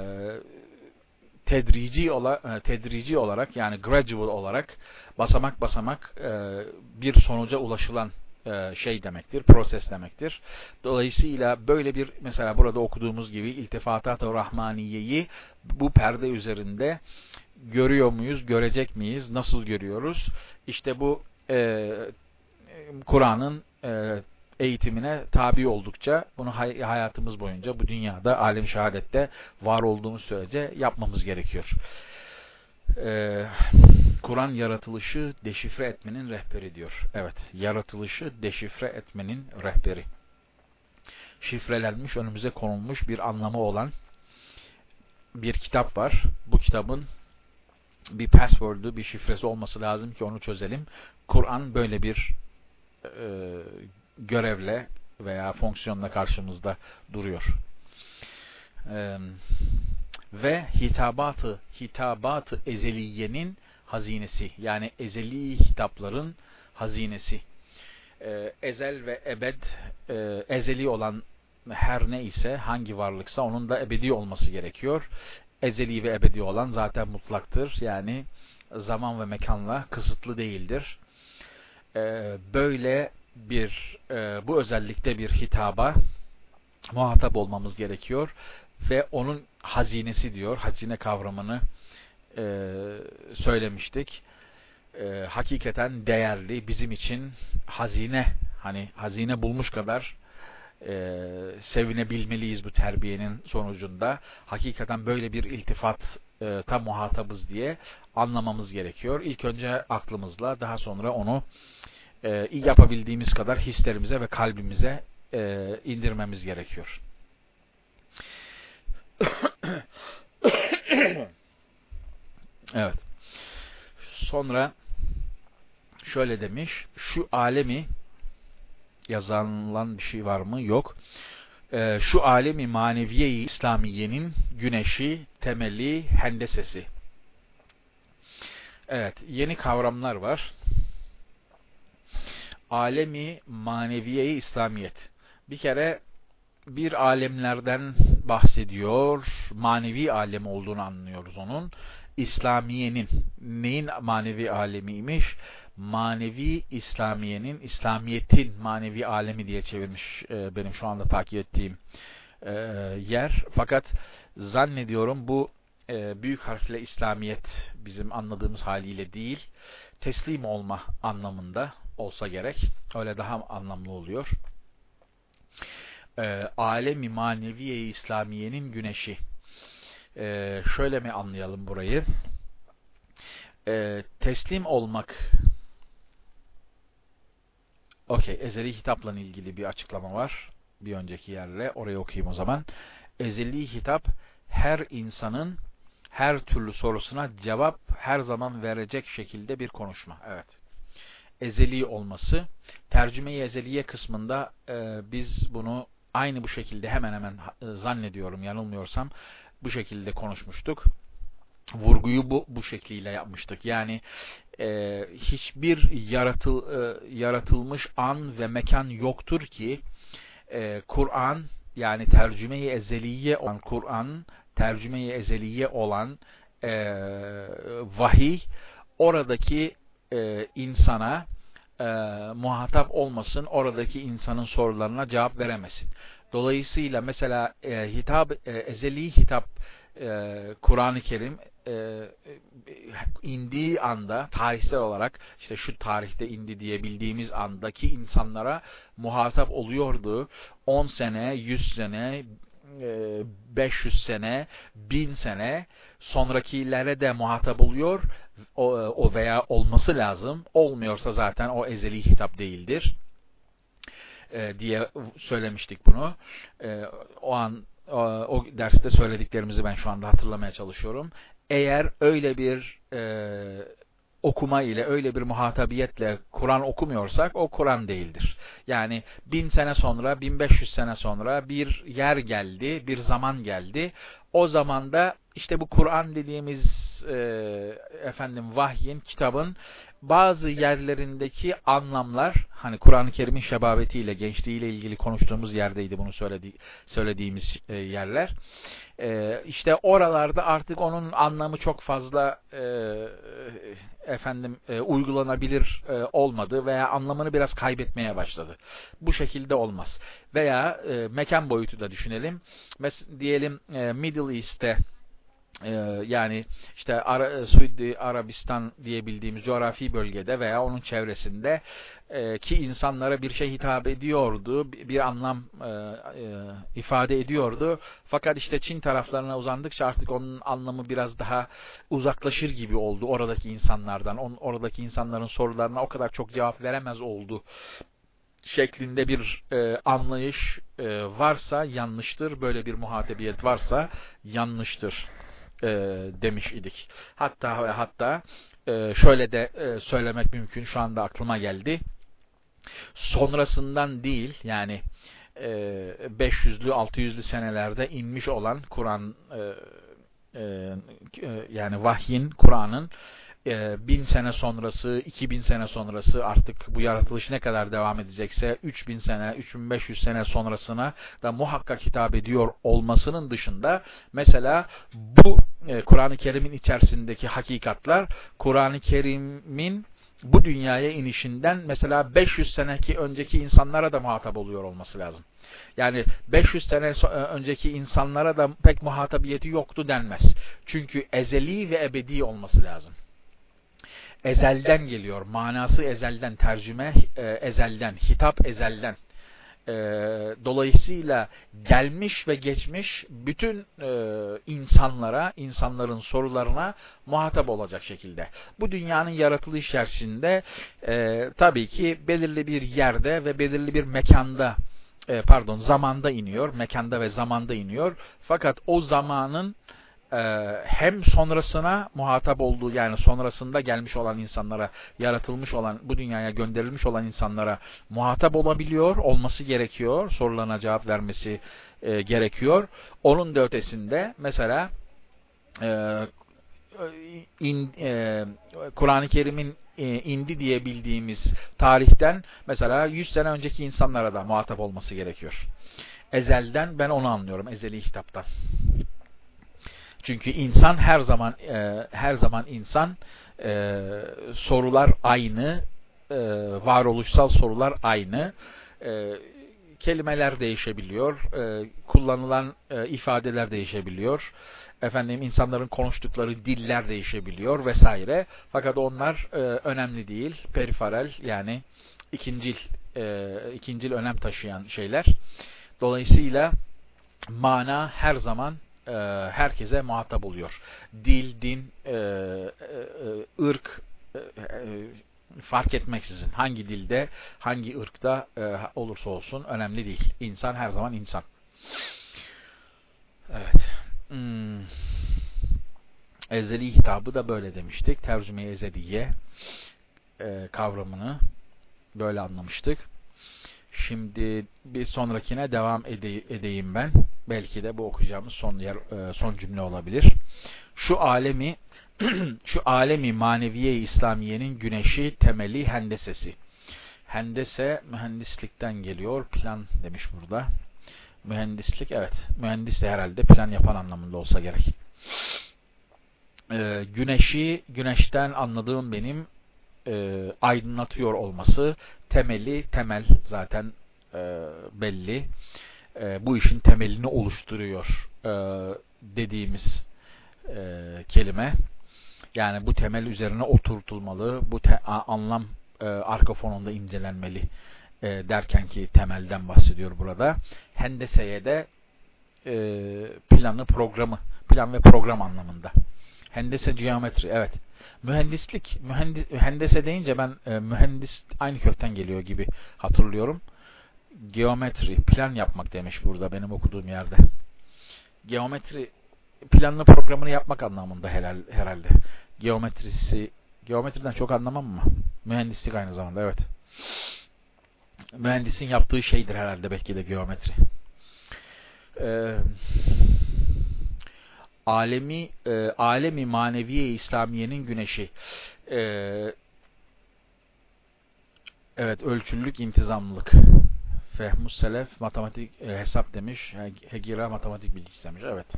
tedrici, ola, tedrici olarak, yani gradual olarak basamak basamak e, bir sonuca ulaşılan e, şey demektir, proses demektir. Dolayısıyla böyle bir, mesela burada okuduğumuz gibi İltifatat-ı Rahmaniye'yi bu perde üzerinde görüyor muyuz, görecek miyiz, nasıl görüyoruz? İşte bu e, Kur'an'ın e, eğitimine tabi oldukça bunu hay hayatımız boyunca bu dünyada, alem şehadette var olduğumuz sürece yapmamız gerekiyor. Ee, Kur'an yaratılışı deşifre etmenin rehberi diyor. Evet, yaratılışı deşifre etmenin rehberi. Şifrelenmiş, önümüze konulmuş bir anlamı olan bir kitap var. Bu kitabın bir password'u, bir şifresi olması lazım ki onu çözelim. Kur'an böyle bir e, görevle veya fonksiyonla karşımızda duruyor. Ee, ve hitabatı, hitabatı ezeliyenin hazinesi, yani ezeli hitapların hazinesi. Ee, ezel ve ebed, e, ezeli olan her ne ise, hangi varlıksa onun da ebedi olması gerekiyor. Ezeli ve ebedi olan zaten mutlaktır. Yani zaman ve mekanla kısıtlı değildir. Ee, böyle bir e, bu özellikte bir hitaba muhatap olmamız gerekiyor ve onun hazinesi diyor. Hazine kavramını e, söylemiştik. E, hakikaten değerli, bizim için hazine, hani hazine bulmuş kadar e, sevinebilmeliyiz bu terbiyenin sonucunda. Hakikaten böyle bir iltifat e, tam muhatabız diye anlamamız gerekiyor. İlk önce aklımızla, daha sonra onu e, yapabildiğimiz kadar hislerimize ve kalbimize e, indirmemiz gerekiyor. Evet. Sonra şöyle demiş, şu alemi, yazılan bir şey var mı? Yok. Ee, şu alemi maneviye-i İslamiye'nin güneşi, temeli, hendesesi. Evet, yeni kavramlar var. Alemi maneviye-i İslamiyet. Bir kere bir alemlerden bahsediyor. Manevi alem olduğunu anlıyoruz onun. İslamiye'nin. Neyin manevi alemiymiş? Manevi İslamiye'nin, İslamiyet'in manevi alemi diye çevirmiş e, benim şu anda takip ettiğim e, yer. Fakat zannediyorum bu e, büyük harfle İslamiyet bizim anladığımız haliyle değil, teslim olma anlamında olsa gerek. Öyle daha anlamlı oluyor. E, alemi maneviye İslamiye'nin güneşi. E, şöyle mi anlayalım burayı? E, teslim olmak. Okey, ezeli hitapla ilgili bir açıklama var. Bir önceki yerle. Orayı okuyayım o zaman. Ezeli hitap, her insanın her türlü sorusuna cevap her zaman verecek şekilde bir konuşma. Evet. Ezeli olması. Tercüme-i ezeliye kısmında e, biz bunu aynı bu şekilde hemen hemen e, zannediyorum, yanılmıyorsam bu şekilde konuşmuştuk. Vurguyu bu, bu şekliyle yapmıştık. Yani e, hiçbir yaratıl, e, yaratılmış an ve mekan yoktur ki e, Kur'an, yani tercüme-i ezeliye olan Kur'an, tercüme-i ezeliye olan e, vahiy oradaki e, insana e, muhatap olmasın, oradaki insanın sorularına cevap veremesin. Dolayısıyla mesela e, hitap, e, ezeli hitap e, Kur'an-ı Kerim e, indiği anda tarihsel olarak işte şu tarihte indi diyebildiğimiz andaki insanlara muhatap oluyordu. on sene, yüz sene, beş yüz sene, bin sene sonrakilere de muhatap oluyor o, o veya olması lazım. Olmuyorsa zaten o ezeli hitap değildir e, diye söylemiştik bunu. E, o an o, o derste söylediklerimizi ben şu anda hatırlamaya çalışıyorum. Eğer öyle bir e, okuma ile, öyle bir muhatabiyetle Kur'an okumuyorsak o Kur'an değildir. Yani bin sene sonra, bin beş yüz sene sonra bir yer geldi, bir zaman geldi. O zamanda işte bu Kur'an dediğimiz e, efendim vahyin, kitabın bazı yerlerindeki anlamlar, hani Kur'an-ı Kerim'in şebabetiyle, gençliğiyle ilgili konuştuğumuz yerdeydi bunu söyledi, söylediğimiz e, yerler. E, işte oralarda artık onun anlamı çok fazla e, efendim e, uygulanabilir e, olmadı veya anlamını biraz kaybetmeye başladı. Bu şekilde olmaz. Veya e, mekan boyutu da düşünelim. Mes diyelim e, Middle East'te e, yani işte Ara Suudi Arabistan diyebildiğimiz coğrafi bölgede veya onun çevresinde e, ki insanlara bir şey hitap ediyordu, bir anlam e, e, ifade ediyordu. Fakat işte Çin taraflarına uzandıkça artık onun anlamı biraz daha uzaklaşır gibi oldu oradaki insanlardan. On, oradaki insanların sorularına o kadar çok cevap veremez oldu şeklinde bir e, anlayış e, varsa yanlıştır. Böyle bir muhatebiyet varsa yanlıştır e, demiş idik. Hatta ve hatta e, şöyle de e, söylemek mümkün. Şu anda aklıma geldi. Sonrasından değil, yani e, beş yüzlü altı yüzlü senelerde inmiş olan Kur'an e, e, yani vahyin, Kur'an'ın bin sene sonrası, iki bin sene sonrası, artık bu yaratılış ne kadar devam edecekse üç bin sene, üç bin beş yüz sene sonrasına da muhakkak hitap ediyor olmasının dışında mesela bu e, Kur'an-ı Kerim'in içerisindeki hakikatler Kur'an-ı Kerim'in bu dünyaya inişinden mesela beş yüz seneki önceki insanlara da muhatap oluyor olması lazım. Yani beş yüz sene önceki insanlara da pek muhatabiyeti yoktu denmez. Çünkü ezeli ve ebedi olması lazım. Ezelden geliyor. Manası ezelden, tercüme e, ezelden, hitap ezelden. E, dolayısıyla gelmiş ve geçmiş bütün e, insanlara, insanların sorularına muhatap olacak şekilde. Bu dünyanın yaratılış içerisinde e, tabii ki belirli bir yerde ve belirli bir mekanda, e, pardon zamanda iniyor, mekanda ve zamanda iniyor. Fakat o zamanın hem sonrasına muhatap olduğu, yani sonrasında gelmiş olan insanlara, yaratılmış olan, bu dünyaya gönderilmiş olan insanlara muhatap olabiliyor, olması gerekiyor, sorularına cevap vermesi e, gerekiyor. Onun da ötesinde mesela e, e, Kur'an-ı Kerim'in e, indi diye bildiğimiz tarihten mesela yüz sene önceki insanlara da muhatap olması gerekiyor. Ezelden ben onu anlıyorum, ezeli hitaptan. Çünkü insan her zaman e, her zaman insan e, sorular aynı, e, varoluşsal sorular aynı, e, kelimeler değişebiliyor, e, kullanılan e, ifadeler değişebiliyor, efendim insanların konuştukları diller değişebiliyor vesaire. Fakat onlar e, önemli değil, periferal, yani ikincil e, ikincil önem taşıyan şeyler. Dolayısıyla mana her zaman herkese muhatap oluyor. Dil, din, ırk fark etmeksizin hangi dilde, hangi ırkta olursa olsun önemli değil. İnsan her zaman insan. Evet. Hmm. Ezeli hitabı da böyle demiştik. Tercüme-i ezeliye kavramını böyle anlamıştık. Şimdi bir sonrakine devam edeyim ben. Belki de bu okuyacağımız son yer, son cümle olabilir. Şu alemi şu alemi maneviye İslamiye'nin güneşi, temeli, hendesesi. Hendese mühendislikten geliyor. Plan demiş burada. Mühendislik, evet. Mühendis de herhalde plan yapan anlamında olsa gerek. Ee, güneşi, güneşten anladığım benim e, aydınlatıyor olması. Temeli, temel zaten e, belli. E, bu işin temelini oluşturuyor. E, dediğimiz e, kelime. Yani bu temel üzerine oturtulmalı, bu te, a, anlam e, arka fonunda incelenmeli e, derken ki temelden bahsediyor burada. Hendeseye de e, planı, programı, plan ve program anlamında. Hendese, geometri, evet. Mühendislik, mühendis, hendese deyince ben e, mühendis aynı kökten geliyor gibi hatırlıyorum. Geometri, plan yapmak demiş burada benim okuduğum yerde. Geometri, planlı programını yapmak anlamında helal, herhalde. Geometrisi, geometriden çok anlamam mı? Mühendislik aynı zamanda, evet. Mühendisin yaptığı şeydir herhalde belki de geometri. Ee, alemi, e, alemi maneviye İslamiye'nin güneşi. Ee, evet, ölçülülük, intizamlılık. Fehmus selef, matematik, e, hesap demiş. Hegira matematik bilgisi demiş, evet.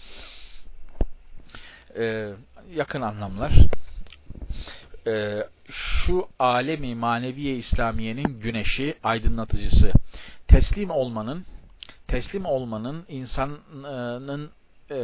Ee, yakın anlamlar. Ee, şu alemi maneviye İslamiye'nin güneşi, aydınlatıcısı. Teslim olmanın, teslim olmanın insanın e,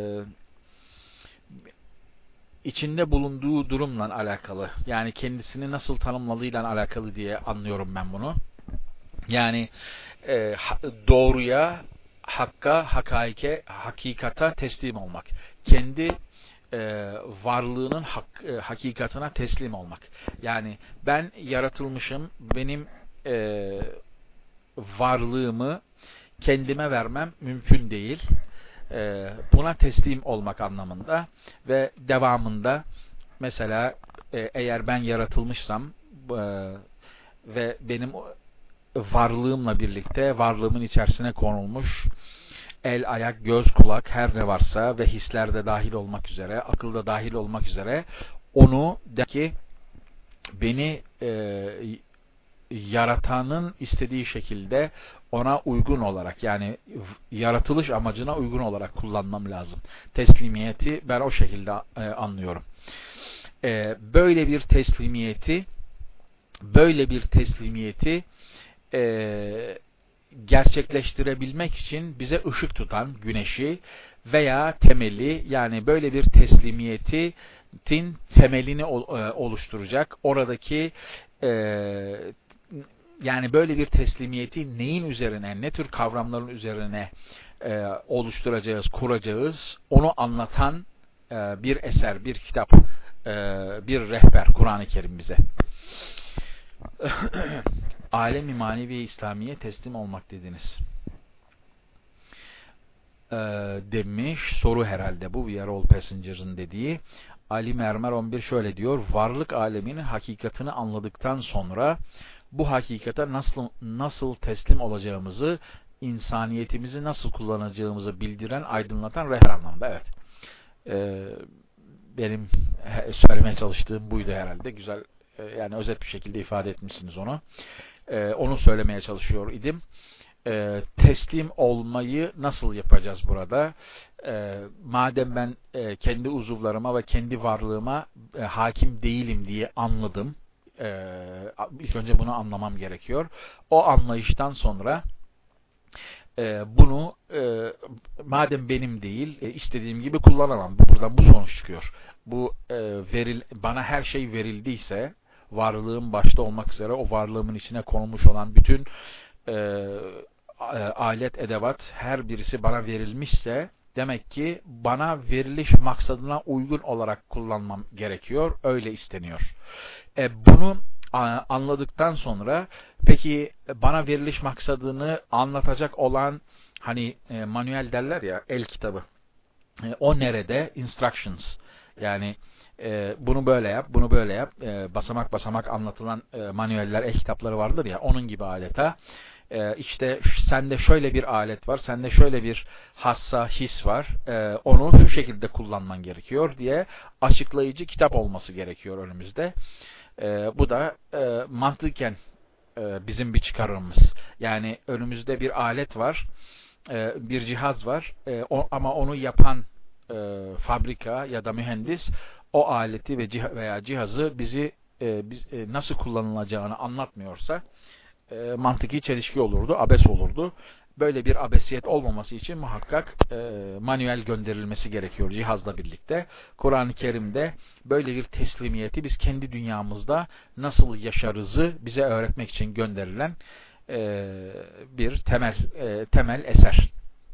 içinde bulunduğu durumla alakalı. Yani kendisini nasıl tanımladığıyla alakalı diye anlıyorum ben bunu. Yani e, doğruya, hakka, hakaike, hakikata teslim olmak. Kendi e, varlığının hak, e, hakikatına teslim olmak. Yani ben yaratılmışım, benim e, varlığımı kendime vermem mümkün değil. E, buna teslim olmak anlamında ve devamında mesela e, eğer ben yaratılmışsam e, ve benim varlığımla birlikte varlığımın içerisine konulmuş el, ayak, göz, kulak her ne varsa ve hisler de dahil olmak üzere, akıl da dahil olmak üzere onu de ki beni e, yaratanın istediği şekilde ona uygun olarak, yani yaratılış amacına uygun olarak kullanmam lazım. Teslimiyeti ben o şekilde e, anlıyorum. E, böyle bir teslimiyeti böyle bir teslimiyeti e, gerçekleştirebilmek için bize ışık tutan güneşi veya temeli, yani böyle bir teslimiyetin temelini oluşturacak oradaki e, yani böyle bir teslimiyeti neyin üzerine, ne tür kavramların üzerine e, oluşturacağız, kuracağız, onu anlatan e, bir eser, bir kitap, e, bir rehber Kur'an-ı Kerim bize. Alem-i manevi İslamiye teslim olmak dediniz. Ee, demiş. Soru herhalde bu. We are all passengers'ın dediği. Ali Mermer on bir şöyle diyor. Varlık aleminin hakikatini anladıktan sonra bu hakikate nasıl nasıl teslim olacağımızı, insaniyetimizi nasıl kullanacağımızı bildiren, aydınlatan rehber anlamında. Evet. Ee, benim söylemeye çalıştığım buydu herhalde. Güzel, yani özet bir şekilde ifade etmişsiniz onu. Ee, onu söylemeye çalışıyor idim. Ee, teslim olmayı nasıl yapacağız burada? Ee, madem ben e, kendi uzuvlarıma ve kendi varlığıma e, hakim değilim diye anladım. E, ilk önce bunu anlamam gerekiyor. O anlayıştan sonra e, bunu e, madem benim değil, e, istediğim gibi kullanamam. Buradan bu sonuç çıkıyor. Bu e, veril, bana her şey verildiyse, varlığım başta olmak üzere o varlığımın içine konulmuş olan bütün e, alet, edevat her birisi bana verilmişse demek ki bana veriliş maksadına uygun olarak kullanmam gerekiyor. Öyle isteniyor. E, bunu anladıktan sonra peki bana veriliş maksadını anlatacak olan, hani e, manuel derler ya, el kitabı. E, o nerede? Instructions. Yani e, bunu böyle yap, bunu böyle yap. E, basamak basamak anlatılan e, manueller, el kitapları vardır ya, onun gibi adeta. E, işte sende şöyle bir alet var, sende şöyle bir hassa, his var. E, onu şu şekilde kullanman gerekiyor diye açıklayıcı kitap olması gerekiyor önümüzde. E, bu da e, mantıken e, bizim bir çıkarımımız. Yani önümüzde bir alet var, e, bir cihaz var e, o, ama onu yapan e, fabrika ya da mühendis o aleti ve cih veya cihazı bizi e, biz, e, nasıl kullanılacağını anlatmıyorsa e, mantıki çelişki olurdu, abes olurdu. Böyle bir abesiyet olmaması için muhakkak e, manuel gönderilmesi gerekiyor cihazla birlikte. Kur'an-ı Kerim'de böyle bir teslimiyeti biz kendi dünyamızda nasıl yaşarızı bize öğretmek için gönderilen e, bir temel e, temel eser.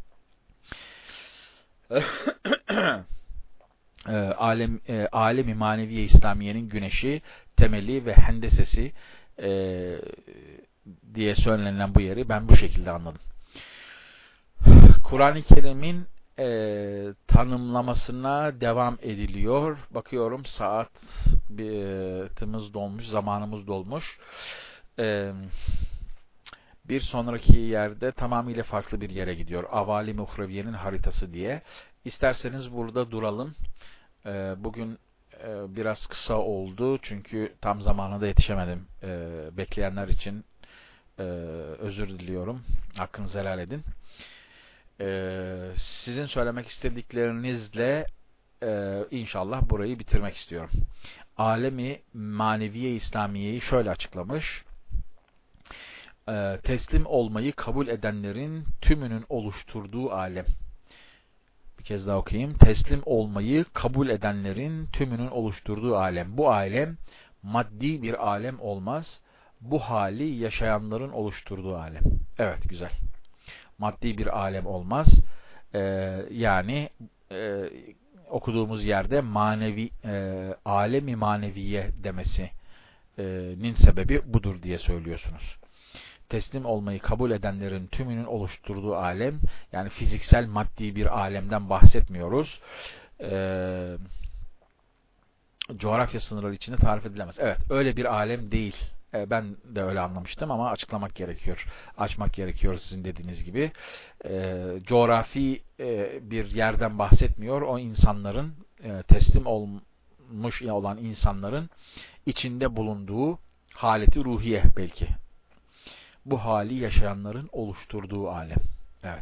e, alem e, alemi maneviye İslamiye'nin güneşi, temeli ve hendesesi e, diye söylenen bu yeri ben bu şekilde anladım. Kur'an-ı Kerim'in e, tanımlamasına devam ediliyor. Bakıyorum saatimiz dolmuş, zamanımız dolmuş. E, bir sonraki yerde tamamıyla farklı bir yere gidiyor. Avalim Uhreviye'nin haritası diye. İsterseniz burada duralım. E, bugün e, biraz kısa oldu. Çünkü tam zamanında yetişemedim. E, bekleyenler için e, özür diliyorum. Hakkınızı helal edin. Ee, sizin söylemek istediklerinizle e, inşallah burayı bitirmek istiyorum. Alemi maneviye İslamiye'yi şöyle açıklamış. Ee, teslim olmayı kabul edenlerin tümünün oluşturduğu alem. Bir kez daha okuyayım. Teslim olmayı kabul edenlerin tümünün oluşturduğu alem. Bu alem maddi bir alem olmaz. Bu hali yaşayanların oluşturduğu alem. Evet, güzel. Maddi bir alem olmaz. Ee, yani e, okuduğumuz yerde manevi e, alemi maneviye demesinin sebebi budur diye söylüyorsunuz. Teslim olmayı kabul edenlerin tümünün oluşturduğu alem, yani fiziksel maddi bir alemden bahsetmiyoruz. Ee, coğrafya sınırları içinde tarif edilemez. Evet, öyle bir alem değil. Ben de öyle anlamıştım ama açıklamak gerekiyor. Açmak gerekiyor sizin dediğiniz gibi. E, coğrafi e, bir yerden bahsetmiyor. O insanların, e, teslim olmuş olan insanların içinde bulunduğu haleti ruhiye belki. Bu hali yaşayanların oluşturduğu alem. Evet.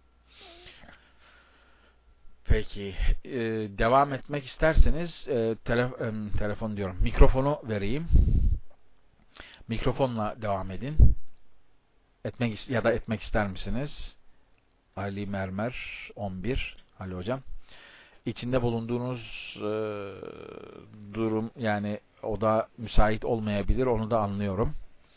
Peki. E, devam etmek isterseniz e, tele, e, telefon diyorum. Mikrofonu vereyim. Mikrofonla devam edin. Etmek ya da etmek ister misiniz? Ali Mermer on bir. Ali hocam. İçinde bulunduğunuz e, durum, yani o da müsait olmayabilir. Onu da anlıyorum.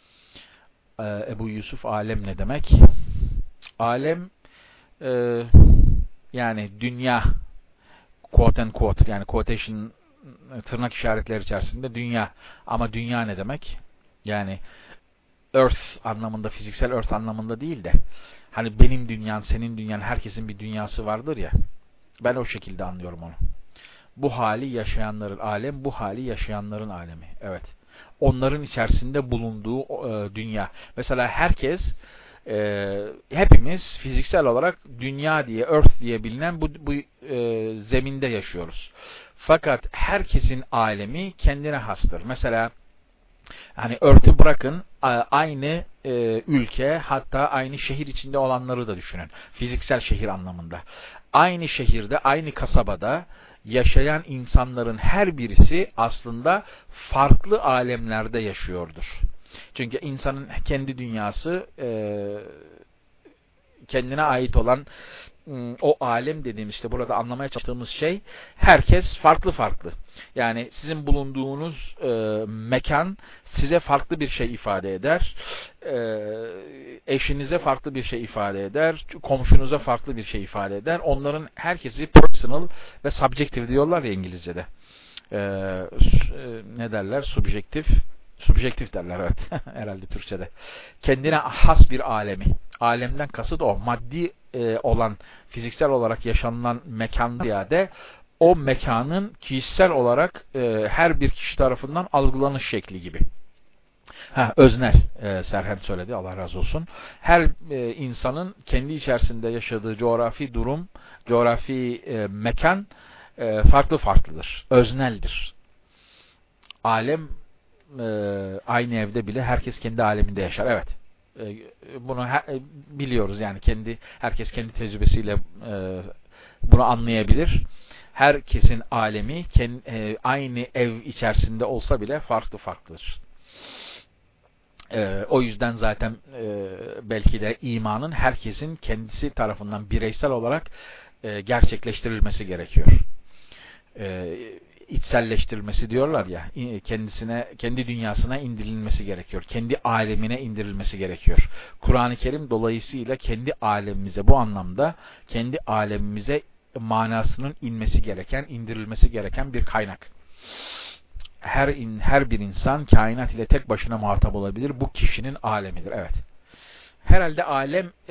E, Ebu Yusuf, alem ne demek? Alem e, yani dünya, quote and quote, yani quotation tırnak işaretleri içerisinde dünya. Ama dünya ne demek? Yani earth anlamında, fiziksel earth anlamında değil de hani benim dünyan, senin dünyan, herkesin bir dünyası vardır ya. Ben o şekilde anlıyorum onu. Bu hali yaşayanların alem, bu hali yaşayanların alemi. Evet. Onların içerisinde bulunduğu e, dünya. Mesela herkes, e, hepimiz fiziksel olarak dünya diye, earth diye bilinen bu, bu e, zeminde yaşıyoruz. Fakat herkesin alemi kendine hastır. Mesela hani örtü bırakın, aynı e, ülke, hatta aynı şehir içinde olanları da düşünün. Fiziksel şehir anlamında. Aynı şehirde, aynı kasabada yaşayan insanların her birisi aslında farklı alemlerde yaşıyordur. Çünkü insanın kendi dünyası, e, kendine ait olan o alem dediğimiz, işte burada anlamaya çalıştığımız şey, herkes farklı farklı. Yani sizin bulunduğunuz e, mekan size farklı bir şey ifade eder. E, eşinize farklı bir şey ifade eder. Komşunuza farklı bir şey ifade eder. Onların herkesi personal ve subjective diyorlar ya İngilizce'de. E, ne derler? Subjektif. Subjektif derler, evet. Herhalde Türkçe'de. Kendine has bir alemi. Alemden kasıt o. Maddi e, olan, fiziksel olarak yaşanılan mekan ziyade o mekanın kişisel olarak e, her bir kişi tarafından algılanış şekli gibi. Ha, öznel e, Serhem söyledi, Allah razı olsun. Her e, insanın kendi içerisinde yaşadığı coğrafi durum, coğrafi e, mekan e, farklı farklıdır. Özneldir. Alem e, aynı evde bile herkes kendi aleminde yaşar. Evet. E, bunu he, biliyoruz, yani kendi herkes kendi tecrübesiyle e, bunu anlayabilir. Herkesin alemi kendi, e, aynı ev içerisinde olsa bile farklı farklıdır. Ee, o yüzden zaten e, belki de imanın herkesin kendisi tarafından bireysel olarak e, gerçekleştirilmesi gerekiyor. E, içselleştirilmesi diyorlar ya, kendisine, kendi dünyasına indirilmesi gerekiyor. Kendi alemine indirilmesi gerekiyor. Kur'an-ı Kerim dolayısıyla kendi alemimize, bu anlamda kendi alemimize manasının inmesi gereken, indirilmesi gereken bir kaynak. Her in, her bir insan kainat ile tek başına muhatap olabilir. Bu kişinin alemidir. Evet. Herhalde alem e,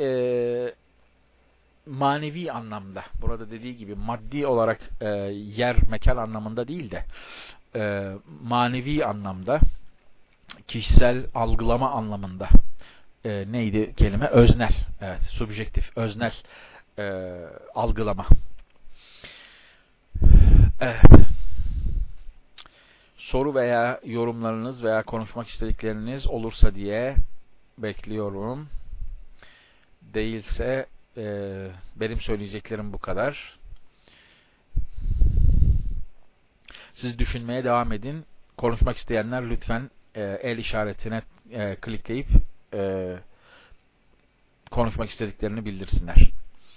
manevi anlamda, burada dediği gibi maddi olarak e, yer, mekan anlamında değil de e, manevi anlamda, kişisel algılama anlamında e, neydi kelime? Öznel. Evet. Subjektif, öznel e, algılama. Evet. Soru veya yorumlarınız veya konuşmak istedikleriniz olursa diye bekliyorum. Değilse e, benim söyleyeceklerim bu kadar. Siz düşünmeye devam edin. Konuşmak isteyenler lütfen e, el işaretine e, klikleyip e, konuşmak istediklerini bildirsinler.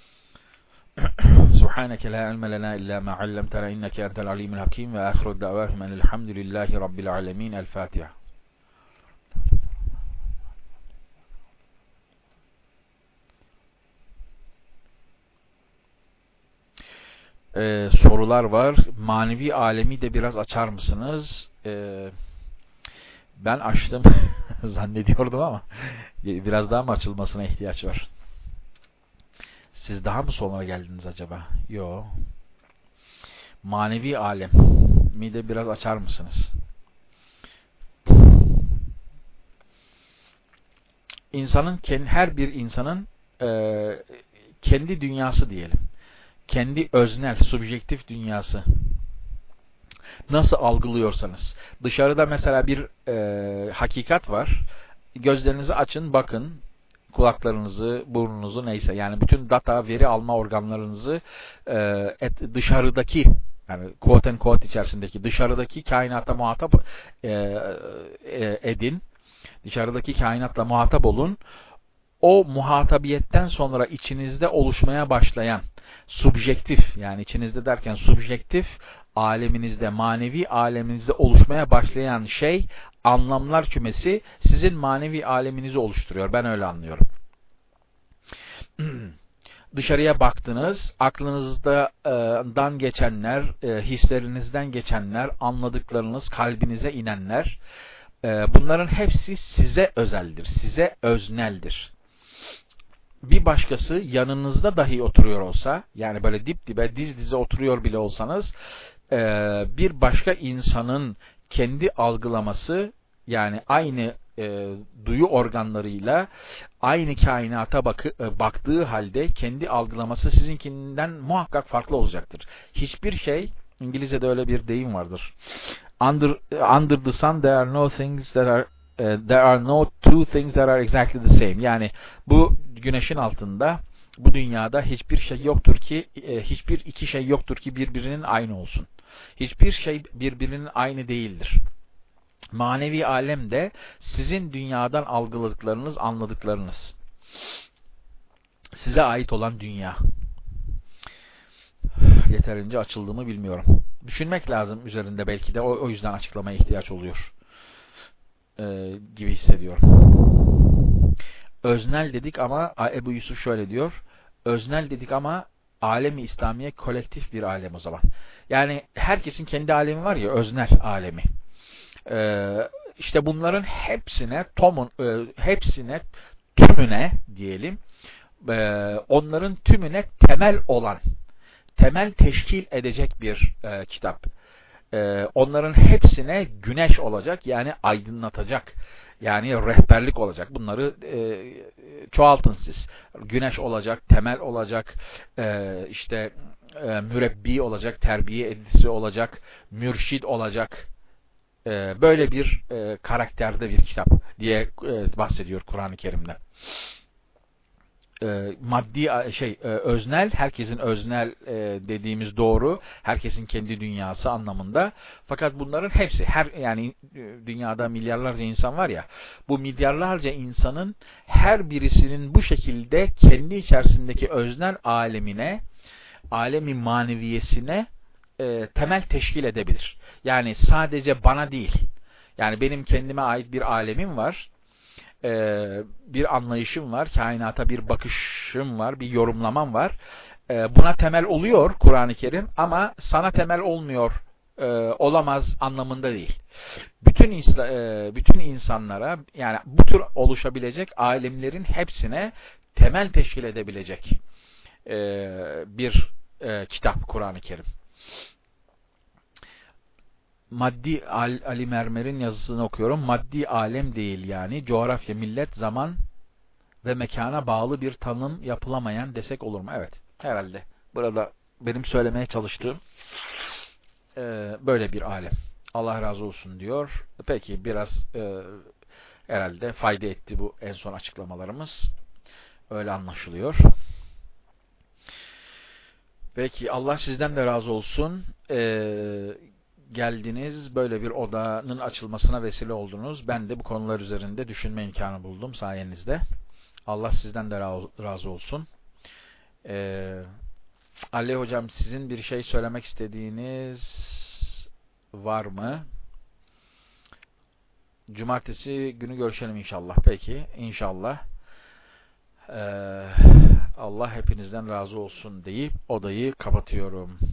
Subhaneke la ilme lena illa ma allamtena inneke entel alimul hakim ve ahiru davahum elhamdülillahi rabbil alemin. El Fatiha. Ee, sorular var. Manevi alemi de biraz açar mısınız? Ee, ben açtım zannediyordum ama biraz daha mı açılmasına ihtiyaç var? Siz daha mı sonra geldiniz acaba? Yo. Manevi alemi de biraz açar mısınız? İnsanın, her bir insanın e, kendi dünyası diyelim. Kendi öznel, subjektif dünyası. Nasıl algılıyorsanız. Dışarıda mesela bir e, hakikat var. Gözlerinizi açın, bakın. Kulaklarınızı, burnunuzu, neyse. Yani bütün data, veri alma organlarınızı e, et, dışarıdaki, yani quote and quote içerisindeki dışarıdaki kainata muhatap e, e, edin. Dışarıdaki kainatla muhatap olun. O muhatabiyetten sonra içinizde oluşmaya başlayan subjektif, yani içinizde derken subjektif aleminizde, manevi aleminizde oluşmaya başlayan şey, anlamlar kümesi sizin manevi aleminizi oluşturuyor. Ben öyle anlıyorum. Dışarıya baktınız, aklınızdan geçenler, hislerinizden geçenler, anladıklarınız, kalbinize inenler, bunların hepsi size özeldir, size özneldir. Bir başkası yanınızda dahi oturuyor olsa, yani böyle dip dibe, diz dize oturuyor bile olsanız, bir başka insanın kendi algılaması, yani aynı e, duyu organlarıyla aynı kainata bakı, e, baktığı halde kendi algılaması sizinkinden muhakkak farklı olacaktır. Hiçbir şey, İngilizce'de öyle bir deyim vardır. Under, under the sun there are no things that are uh, there are no two things that are exactly the same. Yani bu güneşin altında, bu dünyada hiçbir şey yoktur ki, e, hiçbir iki şey yoktur ki birbirinin aynı olsun. Hiçbir şey birbirinin aynı değildir. Manevi alem de sizin dünyadan algıladıklarınız, anladıklarınız. Size ait olan dünya. Yeterince açıldığımı bilmiyorum. Düşünmek lazım üzerinde, belki de o, o yüzden açıklamaya ihtiyaç oluyor ee, gibi hissediyorum. Öznel dedik ama Ebu Yusuf şöyle diyor. Öznel dedik ama alemi İslamiye kolektif bir alem o zaman. Yani herkesin kendi alemi var ya, öznel alemi. Ee, işte bunların hepsine, tomun, e, hepsine, tümüne diyelim, e, onların tümüne temel olan, temel teşkil edecek bir e, kitap. E, onların hepsine güneş olacak, yani aydınlatacak, yani rehberlik olacak. Bunları e, çoğaltın siz. Güneş olacak, temel olacak, e, işte e, mürebbi olacak, terbiye edicisi olacak, mürşid olacak. E, böyle bir e, karakterde bir kitap diye e, bahsediyor Kur'an-ı Kerim'de. e, maddi şey e, öznel, herkesin öznel e, dediğimiz doğru, herkesin kendi dünyası anlamında. Fakat bunların hepsi, her yani e, dünyada milyarlarca insan var ya, bu milyarlarca insanın her birisinin bu şekilde kendi içerisindeki öznel alemine, alemi maneviyesine e, temel teşkil edebilir. Yani sadece bana değil. Yani benim kendime ait bir alemim var. Ee, bir anlayışım var, kainata bir bakışım var, bir yorumlamam var. Ee, buna temel oluyor Kur'an-ı Kerim ama sana temel olmuyor, e, olamaz anlamında değil. Bütün isla, e, bütün insanlara, yani bu tür oluşabilecek alemlerin hepsine temel teşkil edebilecek e, bir e, kitap Kur'an-ı Kerim. Maddi Ali Mermer'in yazısını okuyorum. Maddi alem değil yani. Coğrafya, millet, zaman ve mekana bağlı bir tanım yapılamayan desek olur mu? Evet. Herhalde. Burada benim söylemeye çalıştığım e, böyle bir alem. Allah razı olsun diyor. Peki biraz e, herhalde fayda etti bu en son açıklamalarımız. Öyle anlaşılıyor. Peki Allah sizden de razı olsun. Eee geldiniz, böyle bir odanın açılmasına vesile oldunuz. Ben de bu konular üzerinde düşünme imkanı buldum sayenizde. Allah sizden de razı olsun. Ee, Ali Hocam, sizin bir şey söylemek istediğiniz var mı? Cumartesi günü görüşelim inşallah. Peki, inşallah. Ee, Allah hepinizden razı olsun deyip odayı kapatıyorum.